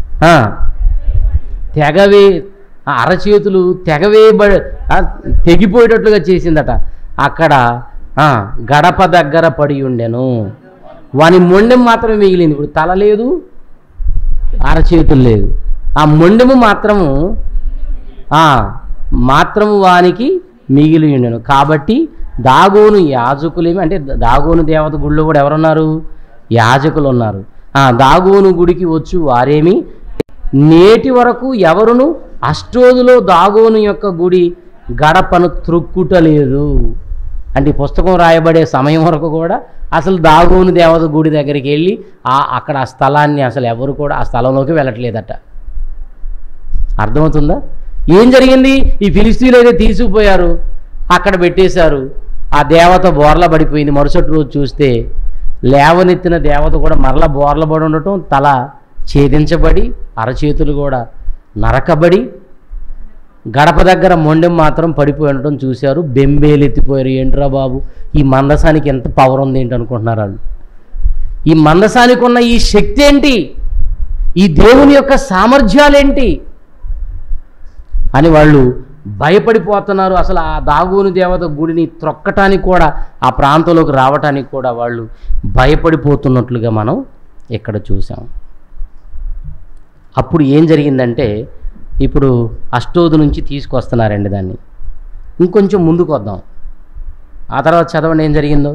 అరచేతులు తెగిపోయేటట్లుగా చేసిందట. అక్కడ గడప దగ్గర పడి ఉండెను. వాని మొండెం మాత్రమే మిగిలింది. ఇప్పుడు తల లేదు, అరచేతులు లేదు, ఆ మొండెము మాత్రము వానికి మిగిలి ఉండెను. కాబట్టి దాగోను యాజకులేమి, అంటే దాగోను దేవత గుడిలో కూడా ఎవరున్నారు? యాజకులు ఉన్నారు. దాగోను గుడికి వచ్చు వారేమి నేటి వరకు ఎవరును అష్టోదులో దాగోను యొక్క గుడి గడపను త్రొక్కుటలేదు. అంటే ఈ పుస్తకం రాయబడే సమయం వరకు కూడా అసలు దాగోను దేవత గుడి దగ్గరికి వెళ్ళి అక్కడ ఆ స్థలాన్ని అసలు ఎవరు కూడా ఆ స్థలంలోకి వెళ్ళట్లేదట. అర్థమవుతుందా? ఏం జరిగింది? ఈ ఫిలిస్తీన్లు అయితే తీసుకుపోయారు, అక్కడ పెట్టేశారు. ఆ దేవత బోర్ల పడిపోయింది. మరుసటి రోజు చూస్తే లేవనెత్తిన దేవత కూడా మరలా బోర్ల పడి ఉండటం, తల ఛేదించబడి అరచేతులు కూడా నరకబడి గడప దగ్గర మొండెం మాత్రం పడిపోయి ఉండటం చూశారు. బెంబేలెత్తిపోయారు. ఏంట్రా బాబు, ఈ మందసానికి ఎంత పవర్ ఉంది ఏంటి అనుకుంటున్నారు వాళ్ళు. ఈ మందసానికి ఉన్న ఈ శక్తి ఏంటి, ఈ దేవుని యొక్క సామర్థ్యాలేంటి అని వాళ్ళు భయపడిపోతున్నారు. అసలు ఆ దాగోను దేవత గుడిని త్రొక్కటానికి కూడా, ఆ ప్రాంతంలోకి రావటానికి కూడా వాళ్ళు భయపడిపోతున్నట్లుగా మనం ఇక్కడ చూసాం. అప్పుడు ఏం జరిగిందంటే, ఇప్పుడు అష్టోదు నుంచి తీసుకొస్తున్నారండి దాన్ని. ఇంకొంచెం ముందుకు వద్దాం. ఆ తర్వాత చదవండి ఏం జరిగిందో.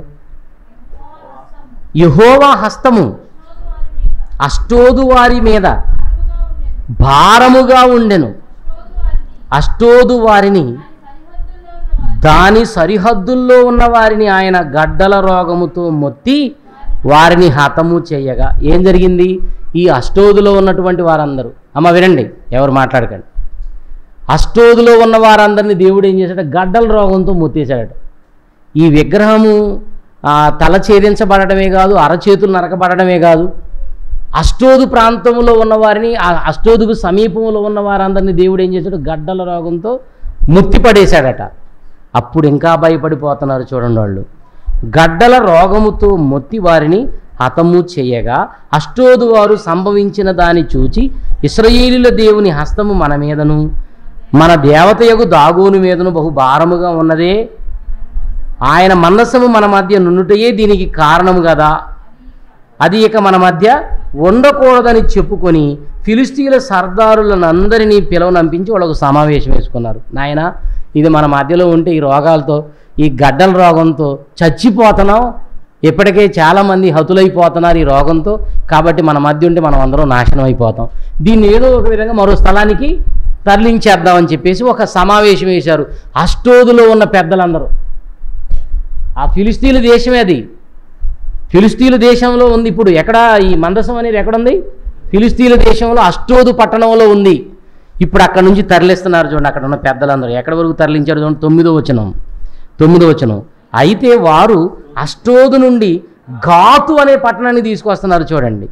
యెహోవా హస్తము అష్టోదు వారి మీద భారముగా ఉండెను. అష్టోదు వారిని, దాని సరిహద్దుల్లో ఉన్న వారిని ఆయన గడ్డల రోగముతో మొత్తి వారిని హతము చేయగా. ఏం జరిగింది? ఈ అష్టోదులో ఉన్నటువంటి వారందరూ, అమ్మ వినండి, ఎవరు మాట్లాడకండి. అష్టోదులో ఉన్న వారందరినీ దేవుడు ఏం చేశాడు? గడ్డల రోగంతో మొత్తేశాడట. ఈ విగ్రహము తల ఛేదించబడటమే కాదు, అరచేతులు నరకబడటమే కాదు, అష్టోదు ప్రాంతంలో ఉన్నవారిని, ఆ అష్టోదుకు సమీపంలో ఉన్న వారందరినీ దేవుడు ఏం చేశాడు? గడ్డల రోగంతో మొత్తిపడేశాడట. అప్పుడు ఇంకా భయపడిపోతున్నారు చూడండి వాళ్ళు. గడ్డల రోగముతో మొత్తి వారిని హతము చేయగా అష్టోదు వారు సంభవించిన దాన్ని చూచి, ఇశ్రాయేలీయుల దేవుని హస్తము మన మీదను మన దేవతయగు దాగోను మీదను బహు భారముగా ఉన్నదే, ఆయన మందసము మన మధ్య నుండుటయే దీనికి కారణము కదా, అది ఇక మన మధ్య ఉండకూడదని చెప్పుకొని ఫిలిష్తీయుల సర్దారులందరినీ పిలవనంపించి వాళ్ళకు సమావేశం వేసుకున్నారు. నాయన, ఇది మన మధ్యలో ఉంటే ఈ రోగాలతో, ఈ గడ్డల రోగంతో చచ్చిపోతున్నాం, ఇప్పటికే చాలామంది హతులైపోతున్నారు ఈ రోగంతో, కాబట్టి మన మధ్య ఉంటే మనం అందరం నాశనం అయిపోతాం, దీన్ని ఏదో ఒక విధంగా మరో స్థలానికి తరలించేద్దామని చెప్పేసి ఒక సమావేశం వేశారు అష్టోదులో ఉన్న పెద్దలందరూ. ఆ ఫిలిష్తీయుల దేశమే అది. ఫిలిష్తీయుల దేశంలో ఉంది. ఇప్పుడు ఎక్కడ ఈ మందసం అనేది ఎక్కడుంది? ఫిలిష్తీయుల దేశంలో అష్టోదు పట్టణంలో ఉంది. ఇప్పుడు అక్కడ నుంచి తరలిస్తున్నారు చూడండి. అక్కడ ఉన్న పెద్దలందరూ ఎక్కడి వరకు తరలించారు చూడండి. 9వ వచనం. అయితే వారు అష్టోదు నుండి గాతు అనే పట్టణాన్ని తీసుకొస్తున్నారు చూడండి.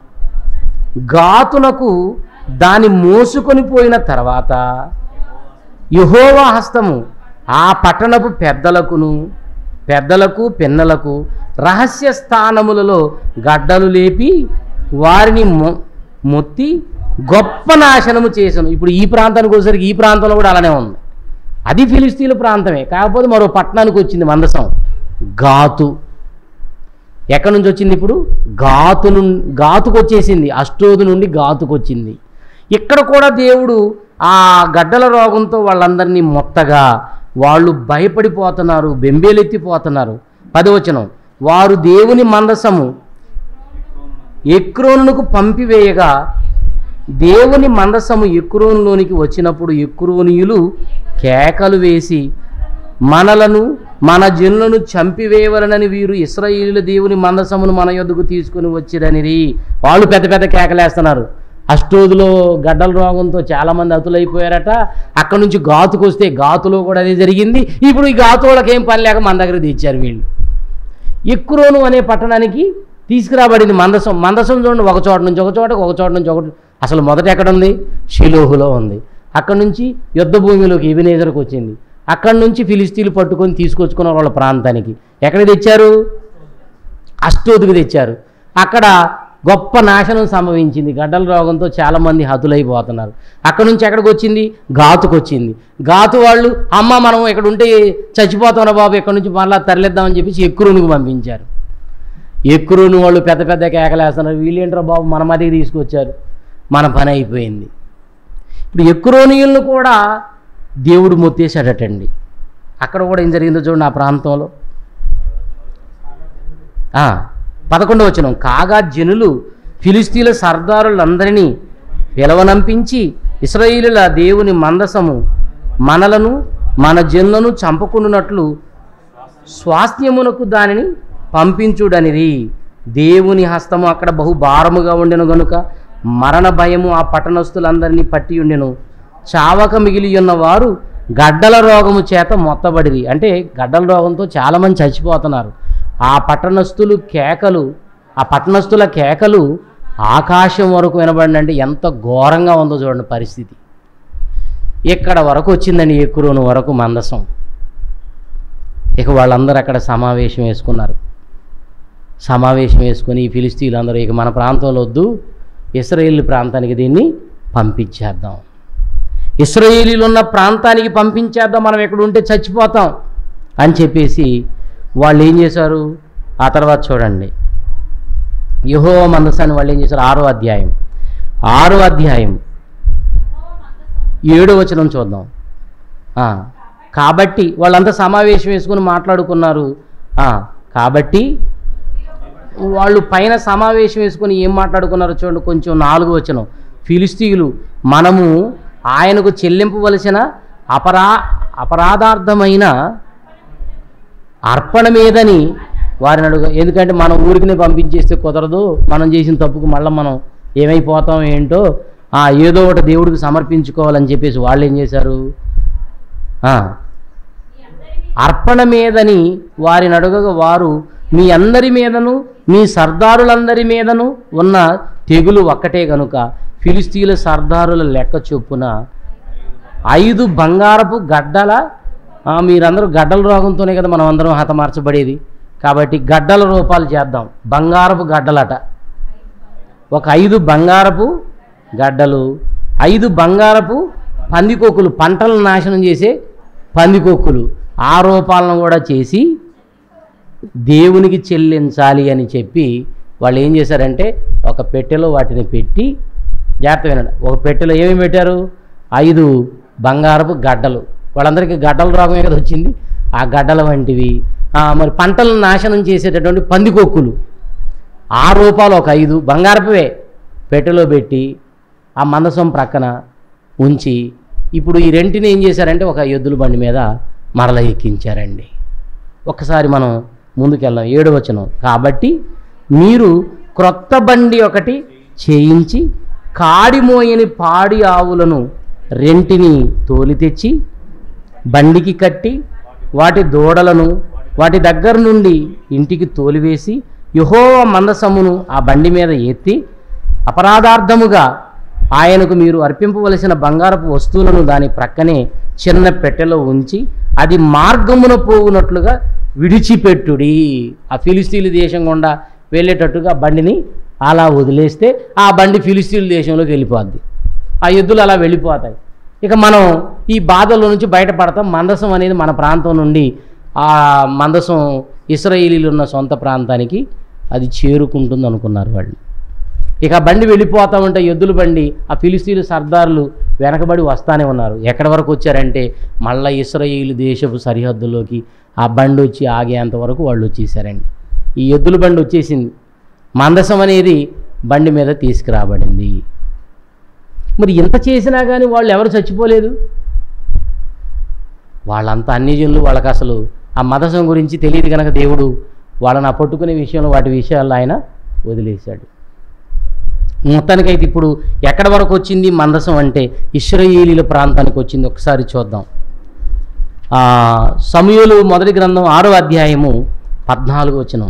గాతునకు దాన్ని మోసుకొని పోయిన తర్వాత యెహోవా హస్తము ఆ పట్టణపు పెద్దలకు పిన్నలకు రహస్య స్థానములలో గడ్డలు లేపి వారిని మొత్తి గొప్ప నాశనము చేశాను. ఇప్పుడు ఈ ప్రాంతానికి వచ్చేసరికి ఈ ప్రాంతంలో కూడా అలానే ఉంది. అది ఫిలిష్తీయుల ప్రాంతమే, కాకపోతే మరో పట్టణానికి వచ్చింది మందసం, గాతు. ఎక్కడి నుంచి వచ్చింది? ఇప్పుడు గాతుకు వచ్చేసింది. అష్టోదు నుండి గాతుకు వచ్చింది. ఇక్కడ కూడా దేవుడు ఆ గడ్డల రోగంతో వాళ్ళందరినీ మొత్తగా వాళ్ళు భయపడిపోతున్నారు, బెంబేలెత్తిపోతున్నారు. 10వ వచనం. వారు దేవుని మందసము ఎక్రోనుకు పంపివేయగా దేవుని మందసము ఎక్రోనులోనికి వచ్చినప్పుడు ఎక్రోనీయులు కేకలు వేసి మనలను మన జనులను చంపివేయవలనని వీరు ఇశ్రాయేలీయుల దేవుని మందసమును మన యొద్దకు తీసుకుని వచ్చిరనిరి. వాళ్ళు పెద్ద పెద్ద కేకలేస్తున్నారు. అష్టోదులో గడ్డల రోగంతో చాలామంది హతులైపోయారట. అక్కడ నుంచి గాతుకు వస్తే గాతులో కూడా అదే జరిగింది. ఇప్పుడు ఈ గాతు వాళ్ళకి ఏం పని లేక మన దగ్గర తెచ్చారు వీళ్ళు. ఎక్రోను అనే పట్టణానికి తీసుకురాబడింది మందసం. మందసం చూడండి, ఒక చోట నుంచి ఒక చోట. అసలు మొదట ఎక్కడ ఉంది? షిలోహులో ఉంది. అక్కడి నుంచి యుద్ధ భూమిలోకి ఎబెనేజర్కి వచ్చింది. అక్కడి నుంచి ఫిలిష్తీయులు పట్టుకొని తీసుకొచ్చుకున్న వాళ్ళ ప్రాంతానికి ఎక్కడికి తెచ్చారు? అష్టోదుకు తెచ్చారు. అక్కడ గొప్ప నాశనం సంభవించింది. గడ్డల రోగంతో చాలామంది హతులైపోతున్నారు. అక్కడి నుంచి ఎక్కడికి వచ్చింది? గాతుకు వచ్చింది. గాతు వాళ్ళు, అమ్మ మనం ఇక్కడ ఉంటే చచ్చిపోతాం బాబు, ఎక్కడి నుంచి మళ్ళీ తరలిద్దామని చెప్పేసి ఎక్రోనుకు పంపించారు. ఎక్రోను వాళ్ళు పెద్ద పెద్ద కేకలేస్తున్నారు. వీళ్ళేంట్రా బాబు మన మధ్యకి తీసుకొచ్చారు, మన పని అయిపోయింది. ఇప్పుడు ఎక్రోనీయులను కూడా దేవుడు మొత్తేశాడటండి. అక్కడ కూడా ఏం జరిగిందో చూడండి. ఆ ప్రాంతంలో 11వ వచనం. కాగా జనులు ఫిలిష్తీయుల సర్దారులందరినీ పిలవనంపించి ఇశ్రాయేలీయుల దేవుని మందసము మనలను మన జనులను చంపుకున్నట్లు స్వాస్థ్యమునకు దానిని పంపించుడనిరి. దేవుని హస్తము అక్కడ బహు భారముగా ఉండెను గనుక మరణ భయము ఆ పట్టణస్థులందరినీ పట్టి ఉండెను. చావక మిగిలి ఉన్న వారు గడ్డల రోగము చేత మొత్తబడిరి. అంటే గడ్డల రోగంతో చాలామంది చచ్చిపోతున్నారు. ఆ పట్టణస్థుల కేకలు ఆకాశం వరకు వినబడి. అంటే ఎంత ఘోరంగా ఉందో చూడండి పరిస్థితి. ఇక్కడ వరకు వచ్చిందండి, ఎక్కురోను వరకు మందసం. ఇక వాళ్ళందరూ అక్కడ సమావేశం వేసుకున్నారు. సమావేశం వేసుకొని ఈ ఫిలిస్తీన్లందరూ ఇక మన ప్రాంతంలో వద్దు, ఇశ్రాయేలు ప్రాంతానికి దీన్ని పంపించేద్దాం, ఇశ్రాయేలీలు ఉన్న ప్రాంతానికి పంపించేద్దాం, మనం ఎక్కడ ఉంటే చచ్చిపోతాం అని చెప్పేసి వాళ్ళు ఏం చేశారు? ఆ తర్వాత చూడండి, యెహోవా మందసాన్ని వాళ్ళు ఏం చేశారు? 6వ అధ్యాయం 7వ వచనం చూద్దాం. కాబట్టి వాళ్ళంతా సమావేశం వేసుకుని మాట్లాడుకున్నారు. కాబట్టి వాళ్ళు పైన సమావేశం వేసుకొని ఏం మాట్లాడుకున్నారో చూడండి. కొంచెం 4వ వచనం, ఫిలిస్తీయులు మనము ఆయనకు చెల్లింపవలసిన అపరాధార్థమైన అర్పణ మీదని వారిని అడుగు. ఎందుకంటే మనం ఊరికి పంపించేస్తే కుదరదు, మనం చేసిన తప్పుకు మళ్ళీ మనం ఏమైపోతాం ఏంటో, ఏదో ఒకటి దేవుడికి సమర్పించుకోవాలని చెప్పేసి వాళ్ళు ఏం చేశారు? అర్పణ మీదని వారిని అడుగగా వారు మీ అందరి మీదను మీ సర్దారులందరి మీదను ఉన్న తెగులు ఒక్కటే కనుక ఫిలిస్తీయుల సర్దారుల లెక్క చొప్పున 5 బంగారపు గడ్డల, మీరందరూ గడ్డల రోగంతోనే కదా మనం అందరం హతమార్చబడేది, కాబట్టి గడ్డల రూపాలు చేద్దాం. బంగారపు గడ్డలట, ఒక 5 బంగారపు గడ్డలు, 5 బంగారపు పందికొక్కులు, పంటలను నాశనం చేసే పందికొక్కులు, ఆ రూపాలను కూడా చేసి దేవునికి చెల్లించాలి అని చెప్పి వాళ్ళు ఏం చేశారంటే ఒక పెట్టెలో వాటిని పెట్టి, జాగ్రత్త వినండి, ఒక పెట్టెలో ఏమేమి పెట్టారు? 5 బంగారపు గడ్డలు. వాళ్ళందరికీ గడ్డల రోగమే కదా వచ్చింది, ఆ గడ్డల వంటివి. మరి పంటలను నాశనం చేసేటటువంటి పందికొక్కులు, ఆ రూపాలు ఒక 5 బంగారపువే పెట్టెలో పెట్టి ఆ మందసం ప్రక్కన ఉంచి, ఇప్పుడు ఈ రెంటిని ఏం చేశారంటే ఒక ఎద్దుల బండి మీద మరల ఎక్కించారండి. ఒక్కసారి మనం ముందుకెళ్దాం. 7వ వచనం, కాబట్టి మీరు క్రొత్త బండి ఒకటి చేయించి కాడిమోయని పాడి ఆవులను రెంటిని తోలి తెచ్చి బండికి కట్టి వాటి దూడలను వాటి దగ్గర నుండి ఇంటికి తోలివేసి యెహోవా మందసమును ఆ బండి మీద ఎత్తి అపరాధార్థముగా ఆయనకు మీరు అర్పింపవలసిన బంగారపు వస్తువులను దాని ప్రక్కనే చిన్న పెట్టెలో ఉంచి అది మార్గమున పోవునట్లుగా విడిచిపెట్టుడి. ఆ ఫిలిస్తీన్ల దేశం గుండా వెళ్ళేటట్టుగా బండిని అలా వదిలేస్తే ఆ బండి ఫిలిస్తీన్ల దేశంలోకి వెళ్ళిపోద్ది, ఆ ఎద్దులు అలా వెళ్ళిపోతాయి. ఇక మనం ఈ బాధల నుంచి బయటపడతాం. మందసం అనేది మన ప్రాంతం నుండి ఆ మందసం ఇశ్రాయేలీలు ఉన్న సొంత ప్రాంతానికి అది చేరుకుంటుంది అనుకున్నారు వాళ్ళు. ఇక బండి వెళ్ళిపోతూ ఉంటే ఎద్దుల బండి ఆ ఫిలిస్తీన్ల సర్దారులు వెనకబడి వస్తానే ఉన్నారు. ఎక్కడి వరకు వచ్చారంటే మళ్ళీ ఇశ్రాయేలు దేశపు సరిహద్దులోకి ఆ బండి వచ్చి ఆగేంత వరకు వాళ్ళు వచ్చేసారండి. ఈ ఎద్దుల బండి వచ్చేసింది, మందసం అనేది బండి మీద తీసుకురాబడింది. మరి ఇంత చేసినా కానీ వాళ్ళు ఎవరు చచ్చిపోలేదు. వాళ్ళంతా అన్యజనులు, వాళ్ళకి అసలు ఆ మందసం గురించి తెలియదు కనుక దేవుడు వాళ్ళని పట్టుకునే విషయంలో వాటి విషయాల్లో ఆయన వదిలేశాడు. మొత్తానికైతే ఇప్పుడు ఎక్కడి వరకు వచ్చింది మందసం అంటే ఇశ్రాయేలీల ప్రాంతానికి వచ్చింది. ఒకసారి చూద్దాం. సమూయేలు మొదటి గ్రంథం 6వ అధ్యాయము 14వ వచనం.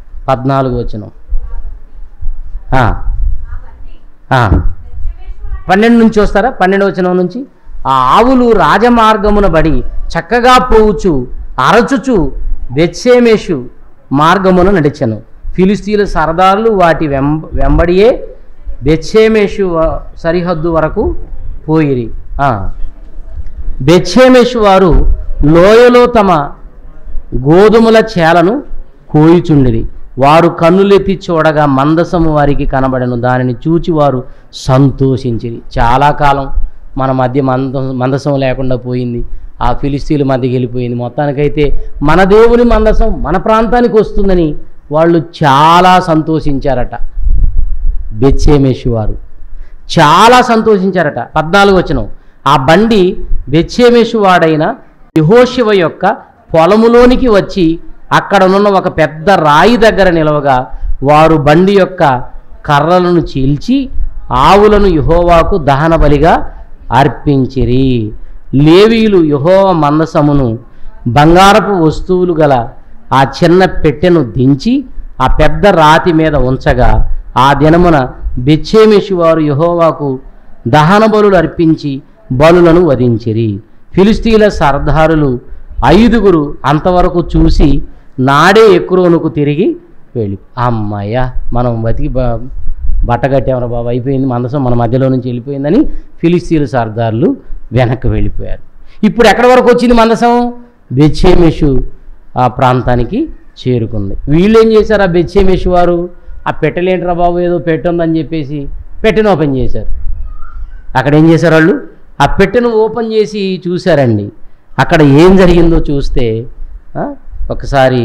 12 నుంచి వస్తారా? 12వ వచనం నుంచి, ఆ ఆవులు రాజమార్గమున బడి చక్కగా పోవచ్చు అరచుచు బెత్షెమెషు మార్గమున నడిచెను. ఫిలిస్తీన్ల సర్దారులు వాటి వెంబడియే బెత్షెమెషు సరిహద్దు వరకు పోయిరి. బెత్షెమెషు వారు లోయలో తమ గోధుమల చేలను కోయుచుండిరి. వారు కన్నులెత్తి చూడగా మందసము వారికి కనబడను, దానిని చూచి వారు సంతోషించిరి. చాలా కాలం మన మధ్య మందసం లేకుండా పోయింది, ఆ ఫిలిస్తీన్ల మధ్యకి వెళ్ళిపోయింది. మొత్తానికైతే మన దేవుని మందసం మన ప్రాంతానికి వస్తుందని వాళ్ళు చాలా సంతోషించారట. బెత్షెమెషు వారు చాలా సంతోషించారట. 14వ వచనం, ఆ బండి బెత్షెమెషు వాడైన యెహోషువ యొక్క పొలములోనికి వచ్చి అక్కడనున్న ఒక పెద్ద రాయి దగ్గర నిలవగా వారు బండి యొక్క కర్రలను చీల్చి ఆవులను యెహోవాకు దహన బలిగా అర్పించిరి. లేవీయులు యెహోవా మందసమును బంగారపు వస్తువులు గల ఆ చిన్న పెట్టెను దించి ఆ పెద్ద రాతి మీద ఉంచగా ఆ దినమున బెత్షెమెషు వారు యెహోవాకు దహన బలులు అర్పించి బలులను వధించిరి. ఫిలిష్తీయుల సర్దారులు 5 అంతవరకు చూసి నాడే ఎక్రోనుకు తిరిగి వెళ్ళి, అమ్మయ్య మనం బతికి బట్టగట్టామరా బాబు, అయిపోయింది, మందసం మన మధ్యలో నుంచి వెళ్ళిపోయిందని ఫిలిష్తీయుల సర్దారులు వెనక్కి వెళ్ళిపోయారు. ఇప్పుడు ఎక్కడి వరకు వచ్చింది మందసం? బెత్షెమెషు ఆ ప్రాంతానికి చేరుకుంది. వీళ్ళు ఏం చేశారు? ఆ బెత్షెమెషు వారు ఆ పెట్టలేంట్రా బాబు, ఏదో పెట్టుందని చెప్పేసి పెట్టెను ఓపెన్ చేశారు. అక్కడ ఏం చేశారు? వాళ్ళు ఆ పెట్టెను ఓపెన్ చేసి చూశారండి. అక్కడ ఏం జరిగిందో చూస్తే ఒకసారి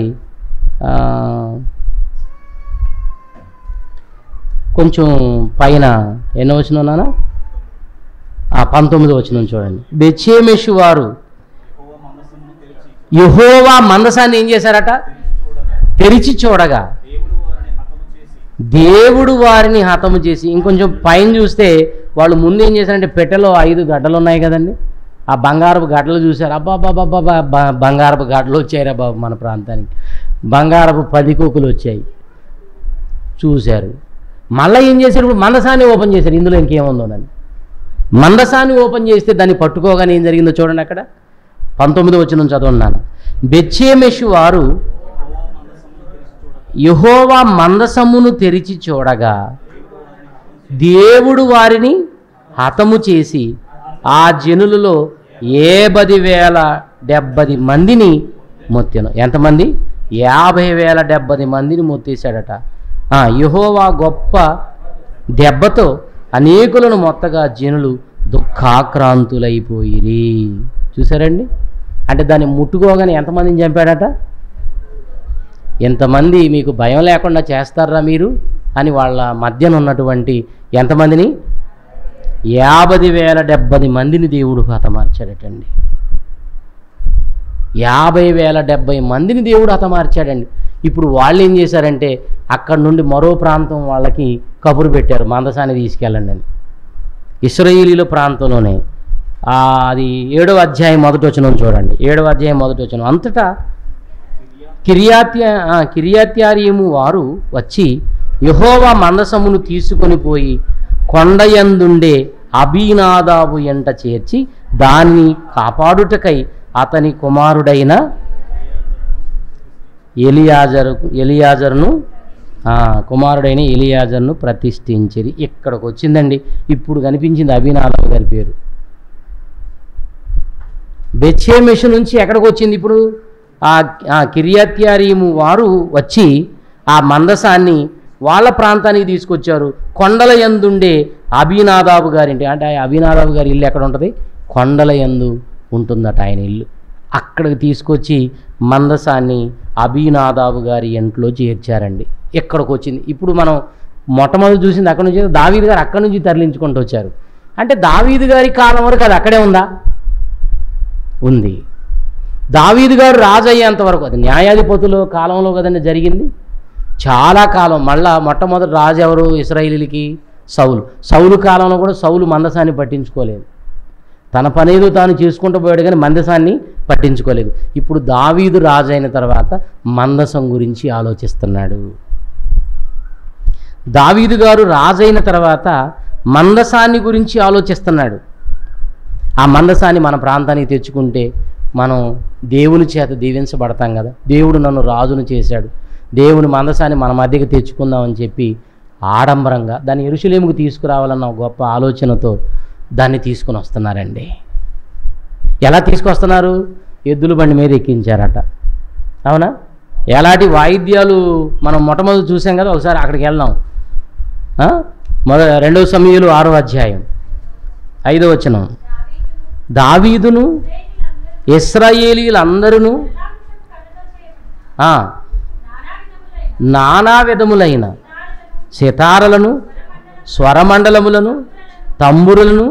కొంచెం పైన ఎన్నో వచనం నాన్న? 19వ వచనం చూడండి. బెత్షెమెషు వారు యెహోవా మందసాన్ని ఏం చేశారట? తెరిచి చూడగా దేవుడు వారిని హతము చేసి. ఇంకొంచెం పైన చూస్తే వాళ్ళు ముందు ఏం చేశారంటే పెట్టెలో 5 గడ్డలు ఉన్నాయి కదండి, ఆ బంగారపు గడ్డలు చూశారు. అబ్బాబాబాబా బంగారపు గడ్డలు వచ్చాయిరా బాబు మన ప్రాంతానికి, బంగారపు 10 కోకులు వచ్చాయి చూశారు. మళ్ళీ ఏం చేశారు? ఇప్పుడు మందసాన్ని ఓపెన్ చేశారు. ఇందులో ఇంకేముందోనండి, మందసాన్ని ఓపెన్ చేస్తే దాన్ని పట్టుకోగానే ఏం జరిగిందో చూడండి. అక్కడ 19వ వచనం చదవన్నాను. బెత్షెమెషు వారు యెహోవా మందసమును తెరిచి చూడగా దేవుడు వారిని హతము చేసి ఆ జనులలో 50,070 మందిని మొత్తెను. ఎంతమంది? 50,070 మందిని మొత్తేశాడట. యెహోవా గొప్ప దెబ్బతో అనేకులను మొత్తగా జనులు దుఃఖాక్రాంతులైపోయిరి. చూసారండి? అంటే దాన్ని ముట్టుకోగానే ఎంతమందిని చంపాడట? ఎంతమంది మీకు భయం లేకుండా చేస్తారా మీరు అని వాళ్ళ మధ్యన ఉన్నటువంటి ఎంతమందిని? 50,070 మందిని దేవుడు హతమార్చాడటండి. 50,070 మందిని దేవుడు హతమార్చాడండి. ఇప్పుడు వాళ్ళు ఏం చేశారంటే అక్కడ నుండి మరో ప్రాంతం వాళ్ళకి కబురు పెట్టారు, మందసాన్ని తీసుకెళ్ళండి అని. ఇశ్రాయేలీల ప్రాంతంలోనే అది 7వ అధ్యాయం 1వ వచనం చూడండి. 7వ అధ్యాయం 1వ వచనం. అంతటా కిర్యత్యారీము వారు వచ్చి యెహోవా మందసమును తీసుకొని పోయి కొండయందుండే అబీనాదాబు ఎంట చేర్చి దాన్ని కాపాడుటకై అతని కుమారుడైన ఎలియాజరును ప్రతిష్ఠించిరి. ఇక్కడికి వచ్చిందండి. ఇప్పుడు కనిపించింది అబీనాదాబు గారి పేరు. బెత్షెమెషు నుంచి ఎక్కడికి వచ్చింది? ఇప్పుడు ఆ కిర్యత్యారీము వారు వచ్చి ఆ మందసాన్ని వాళ్ళ ప్రాంతానికి తీసుకొచ్చారు. కొండల యందుండే అబీనాదాబు గారింటి, అంటే అబీనాదాబు గారి ఇల్లు ఎక్కడ ఉంటుంది? కొండల యందు ఉంటుందట ఆయన ఇల్లు. అక్కడికి తీసుకొచ్చి మందసాన్ని అబీనాదాబు గారి ఇంట్లో చేర్చారండి. ఎక్కడికి వచ్చింది? ఇప్పుడు మనం మొట్టమొదటి చూసింది అక్కడ నుంచి, దావీదు గారు అక్కడి నుంచి తరలించుకుంటూ వచ్చారు. అంటే దావీదు గారి కాలం వరకు అది అక్కడే ఉందా? ఉంది. దావీదు గారు రాజు అయ్యేంత వరకు, అది న్యాయాధిపతుల కాలంలో కదండి జరిగింది, చాలా కాలం. మళ్ళా మొట్టమొదటి రాజు ఎవరు ఇశ్రాయేలీలకి? సౌలు కాలంలో కూడా సౌలు మందసాన్ని పట్టించుకోలేదు. తన పనేదో తాను చేసుకుంటూ పోయాడు కానీ మందసాన్ని పట్టించుకోలేదు. ఇప్పుడు దావీదు రాజు అయిన తర్వాత మందసం గురించి ఆలోచిస్తున్నాడు. దావీదు గారు రాజు అయిన తర్వాత మందసాన్ని గురించి ఆలోచిస్తున్నాడు. ఆ మందసాన్ని మన ప్రాంతానికి తెచ్చుకుంటే మనం దేవుని చేత దీవించబడతాం కదా, దేవుడు నన్ను రాజును చేశాడు, దేవుని మందసాన్ని మన మధ్యకి తెచ్చుకుందామని చెప్పి ఆడంబరంగా దాన్ని యెరూషలేముకు తీసుకురావాలన్న గొప్ప ఆలోచనతో దాన్ని తీసుకుని వస్తున్నారండి. ఎలా తీసుకొస్తున్నారు? ఎద్దుల బండి మీద ఎక్కించారట. అవునా? ఎలాంటి వాయిద్యాలు మనం మొట్టమొదటి చూసాం కదా, ఒకసారి అక్కడికి వెళ్దాం. 2వ సమూయేలు 6వ అధ్యాయం 5వ వచనం. దావీదును ఇశ్రాయేలీలందరూ నానా విధములైన సితారలను, స్వరమండలములను, తంబురులను,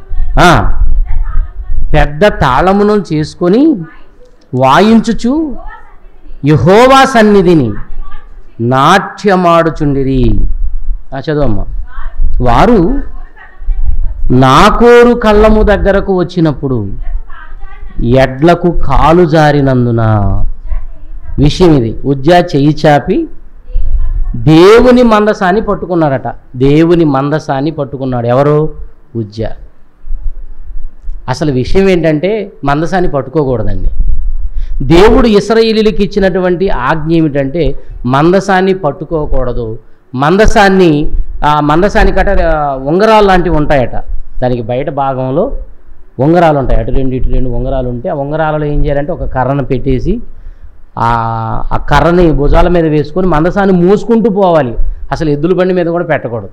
పెద్ద తాళమును చేసుకొని వాయించుచు యెహోవా సన్నిధిని నాట్యమాడుచుండిరి. చదవమ్మా. వారు నాకోరు కళ్ళము దగ్గరకు వచ్చినప్పుడు ఎడ్లకు కాలు జారినందున. విషయం ఇది. ఉజ్జా చెయ్యి చాపి దేవుని మందసాన్ని పట్టుకున్నాడట. దేవుని మందసాన్ని పట్టుకున్నాడు. ఎవరు? ఉజ్జా. అసలు విషయం ఏంటంటే మందసాన్ని పట్టుకోకూడదండి. దేవుడు ఇశ్రాయేలీయులకు ఇచ్చినటువంటి ఆజ్ఞ ఏమిటంటే మందసాన్ని పట్టుకోకూడదు. మందసాన్ని కట్ట ఉంగరాలు లాంటివి ఉంటాయట. దానికి బయట భాగంలో ఉంగరాలు ఉంటాయి. అటు రెండు ఉంగరాలు ఉంటే ఆ ఉంగరాలలో ఏం చేయాలంటే ఒక కర్రను పెట్టేసి ఆ కర్రని భుజాల మీద వేసుకొని మందసాన్ని మూసుకుంటూ పోవాలి. అసలు ఎద్దుల బండి మీద కూడా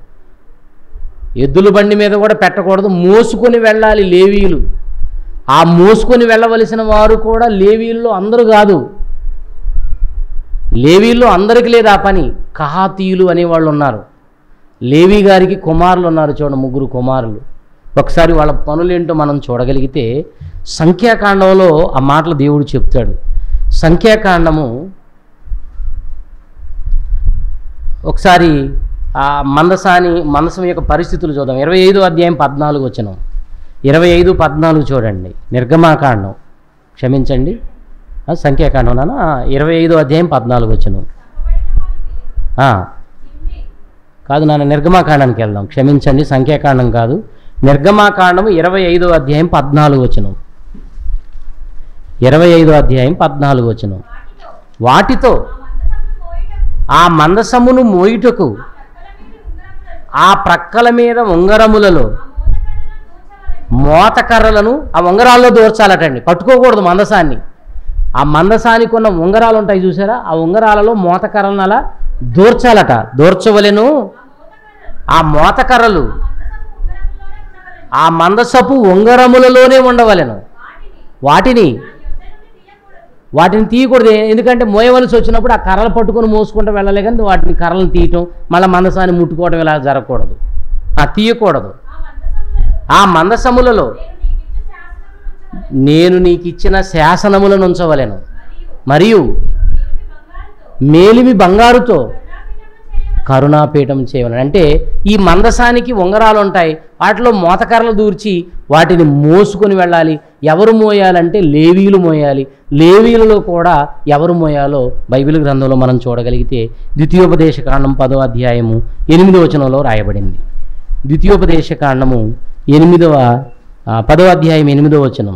పెట్టకూడదు. మోసుకొని వెళ్ళాలి లేవీయులు. ఆ మోసుకొని వెళ్ళవలసిన వారు కూడా లేవీయుల్లో అందరూ కాదు. లేవీయుల్లో అందరికీ లేదు ఆ పని. కహాతీయులు అనేవాళ్ళు ఉన్నారు. లేవీ గారికి కుమారులు ఉన్నారు. చూడండి, 3 కుమారులు. ఒకసారి వాళ్ళ పనులేంటో మనం చూడగలిగితే సంఖ్యాకాండంలో ఆ మాటలు దేవుడు చెప్తాడు. సంఖ్యాకాండము ఒకసారి ఆ మందసం యొక్క పరిస్థితులు చూద్దాం. 25వ అధ్యాయం 14 వచనం. 25:14 చూడండి. నిర్గమాకాండం, క్షమించండి, సంఖ్యాకాండం 25వ అధ్యాయం 14 వచనం. కాదు నాన్న, నిర్గమాకాండానికి వెళ్దాం. క్షమించండి, సంఖ్యాకాండం కాదు, నిర్గమాకాండము 25వ అధ్యాయం 14 వచనం. 25వ అధ్యాయం 14 వచనం. వాటితో ఆ మందసమును మోయుటకు ఆ ప్రక్కల మీద ఉంగరములలో మోతకర్రలను ఆ ఉంగరాల్లో దూర్చాలటండి. పట్టుకోకూడదు మందసాన్ని. ఆ మందసానికి ఉన్న ఉంగరాలు ఉంటాయి చూసారా, ఆ ఉంగరాలలో మోతకర్రలను అలా దూర్చాలట. దూర్చవలెను. ఆ మోతకర్రలు ఆ మందసపు ఉంగరములలోనే ఉండవలెను. వాటిని తీయకూడదు. ఎందుకంటే మోయవలసి వచ్చినప్పుడు ఆ కర్రలు పట్టుకొని మోసుకుంటూ వెళ్ళలే, కానీ వాటిని కర్రలను తీయటం, మళ్ళీ మందసాన్ని ముట్టుకోవడం ఇలా జరగకూడదు. తీయకూడదు. ఆ మందసములలో నేను నీకు ఇచ్చిన శాసనములను ఉంచవలెను, మరియు మేలిమి బంగారుతో కరుణాపీఠం చేయవలెను. అంటే ఈ మందసానికి ఉంగరాలు ఉంటాయి, వాటిలో మోతకర్రలు దూర్చి వాటిని మోసుకొని వెళ్ళాలి. ఎవరు మోయాలంటే లేవీయులు మోయాలి. లేవీయులలో కూడా ఎవరు మోయాలో బైబిల్ గ్రంథంలో మనం చూడగలిగితే ద్వితీయోపదేశకాండం 10వ అధ్యాయము 8వ వచనంలో రాయబడింది. ద్వితీయోపదేశకాండము 10వ అధ్యాయం 8వ వచనం.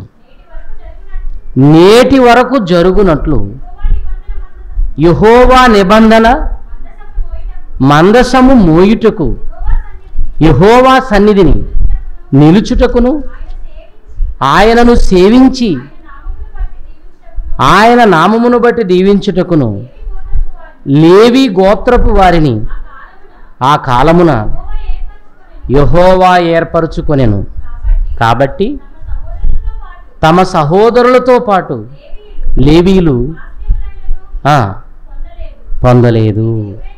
నేటి వరకు జరుగునట్లు యెహోవా నిబంధన మందసము మోయుటకు యెహోవా సన్నిధిని నిలుచుటకును ఆయనను సేవించి ఆయన నామమును బట్టి దీవించుటకును లేవి గోత్రపు వారిని ఆ కాలమున యెహోవా ఏర్పరచుకొనెను. కాబట్టి తమ సహోదరులతో పాటు లేవీయులు పొందలేదు.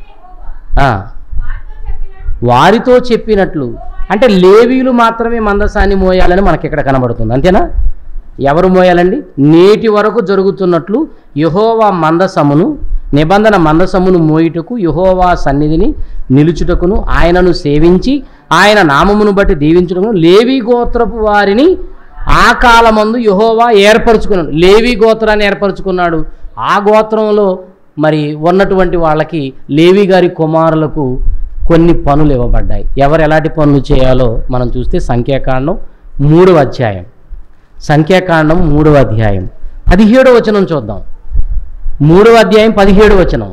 వారితో చెప్పినట్లు, అంటే లేవీయులు మాత్రమే మందసాన్ని మోయాలని మనకి ఇక్కడ కనబడుతుంది. అంతేనా? ఎవరు మోయాలండి? నేటి వరకు జరుగుతున్నట్లు యెహోవా మందసమును, నిబంధన మందసమును మోయుటకు యెహోవా సన్నిధిని నిలుచుటకును ఆయనను సేవించి ఆయన నామమును బట్టి దీవించుటకును లేవి గోత్రపు వారిని ఆ కాలమందు యెహోవా ఏర్పరచుకున్నాడు. లేవి గోత్రాన్ని ఏర్పరచుకున్నాడు. ఆ గోత్రంలో మరి ఉన్నటువంటి వాళ్ళకి లేవి గారి కుమారులకు కొన్ని పనులు ఇవ్వబడ్డాయి. ఎవరు ఎలాంటి పనులు చేయాలో మనం చూస్తే సంఖ్యాకాండం 3వ అధ్యాయం. సంఖ్యాకాండం 3వ అధ్యాయం 17వ వచనం చూద్దాం. 3వ అధ్యాయం 17వ వచనం.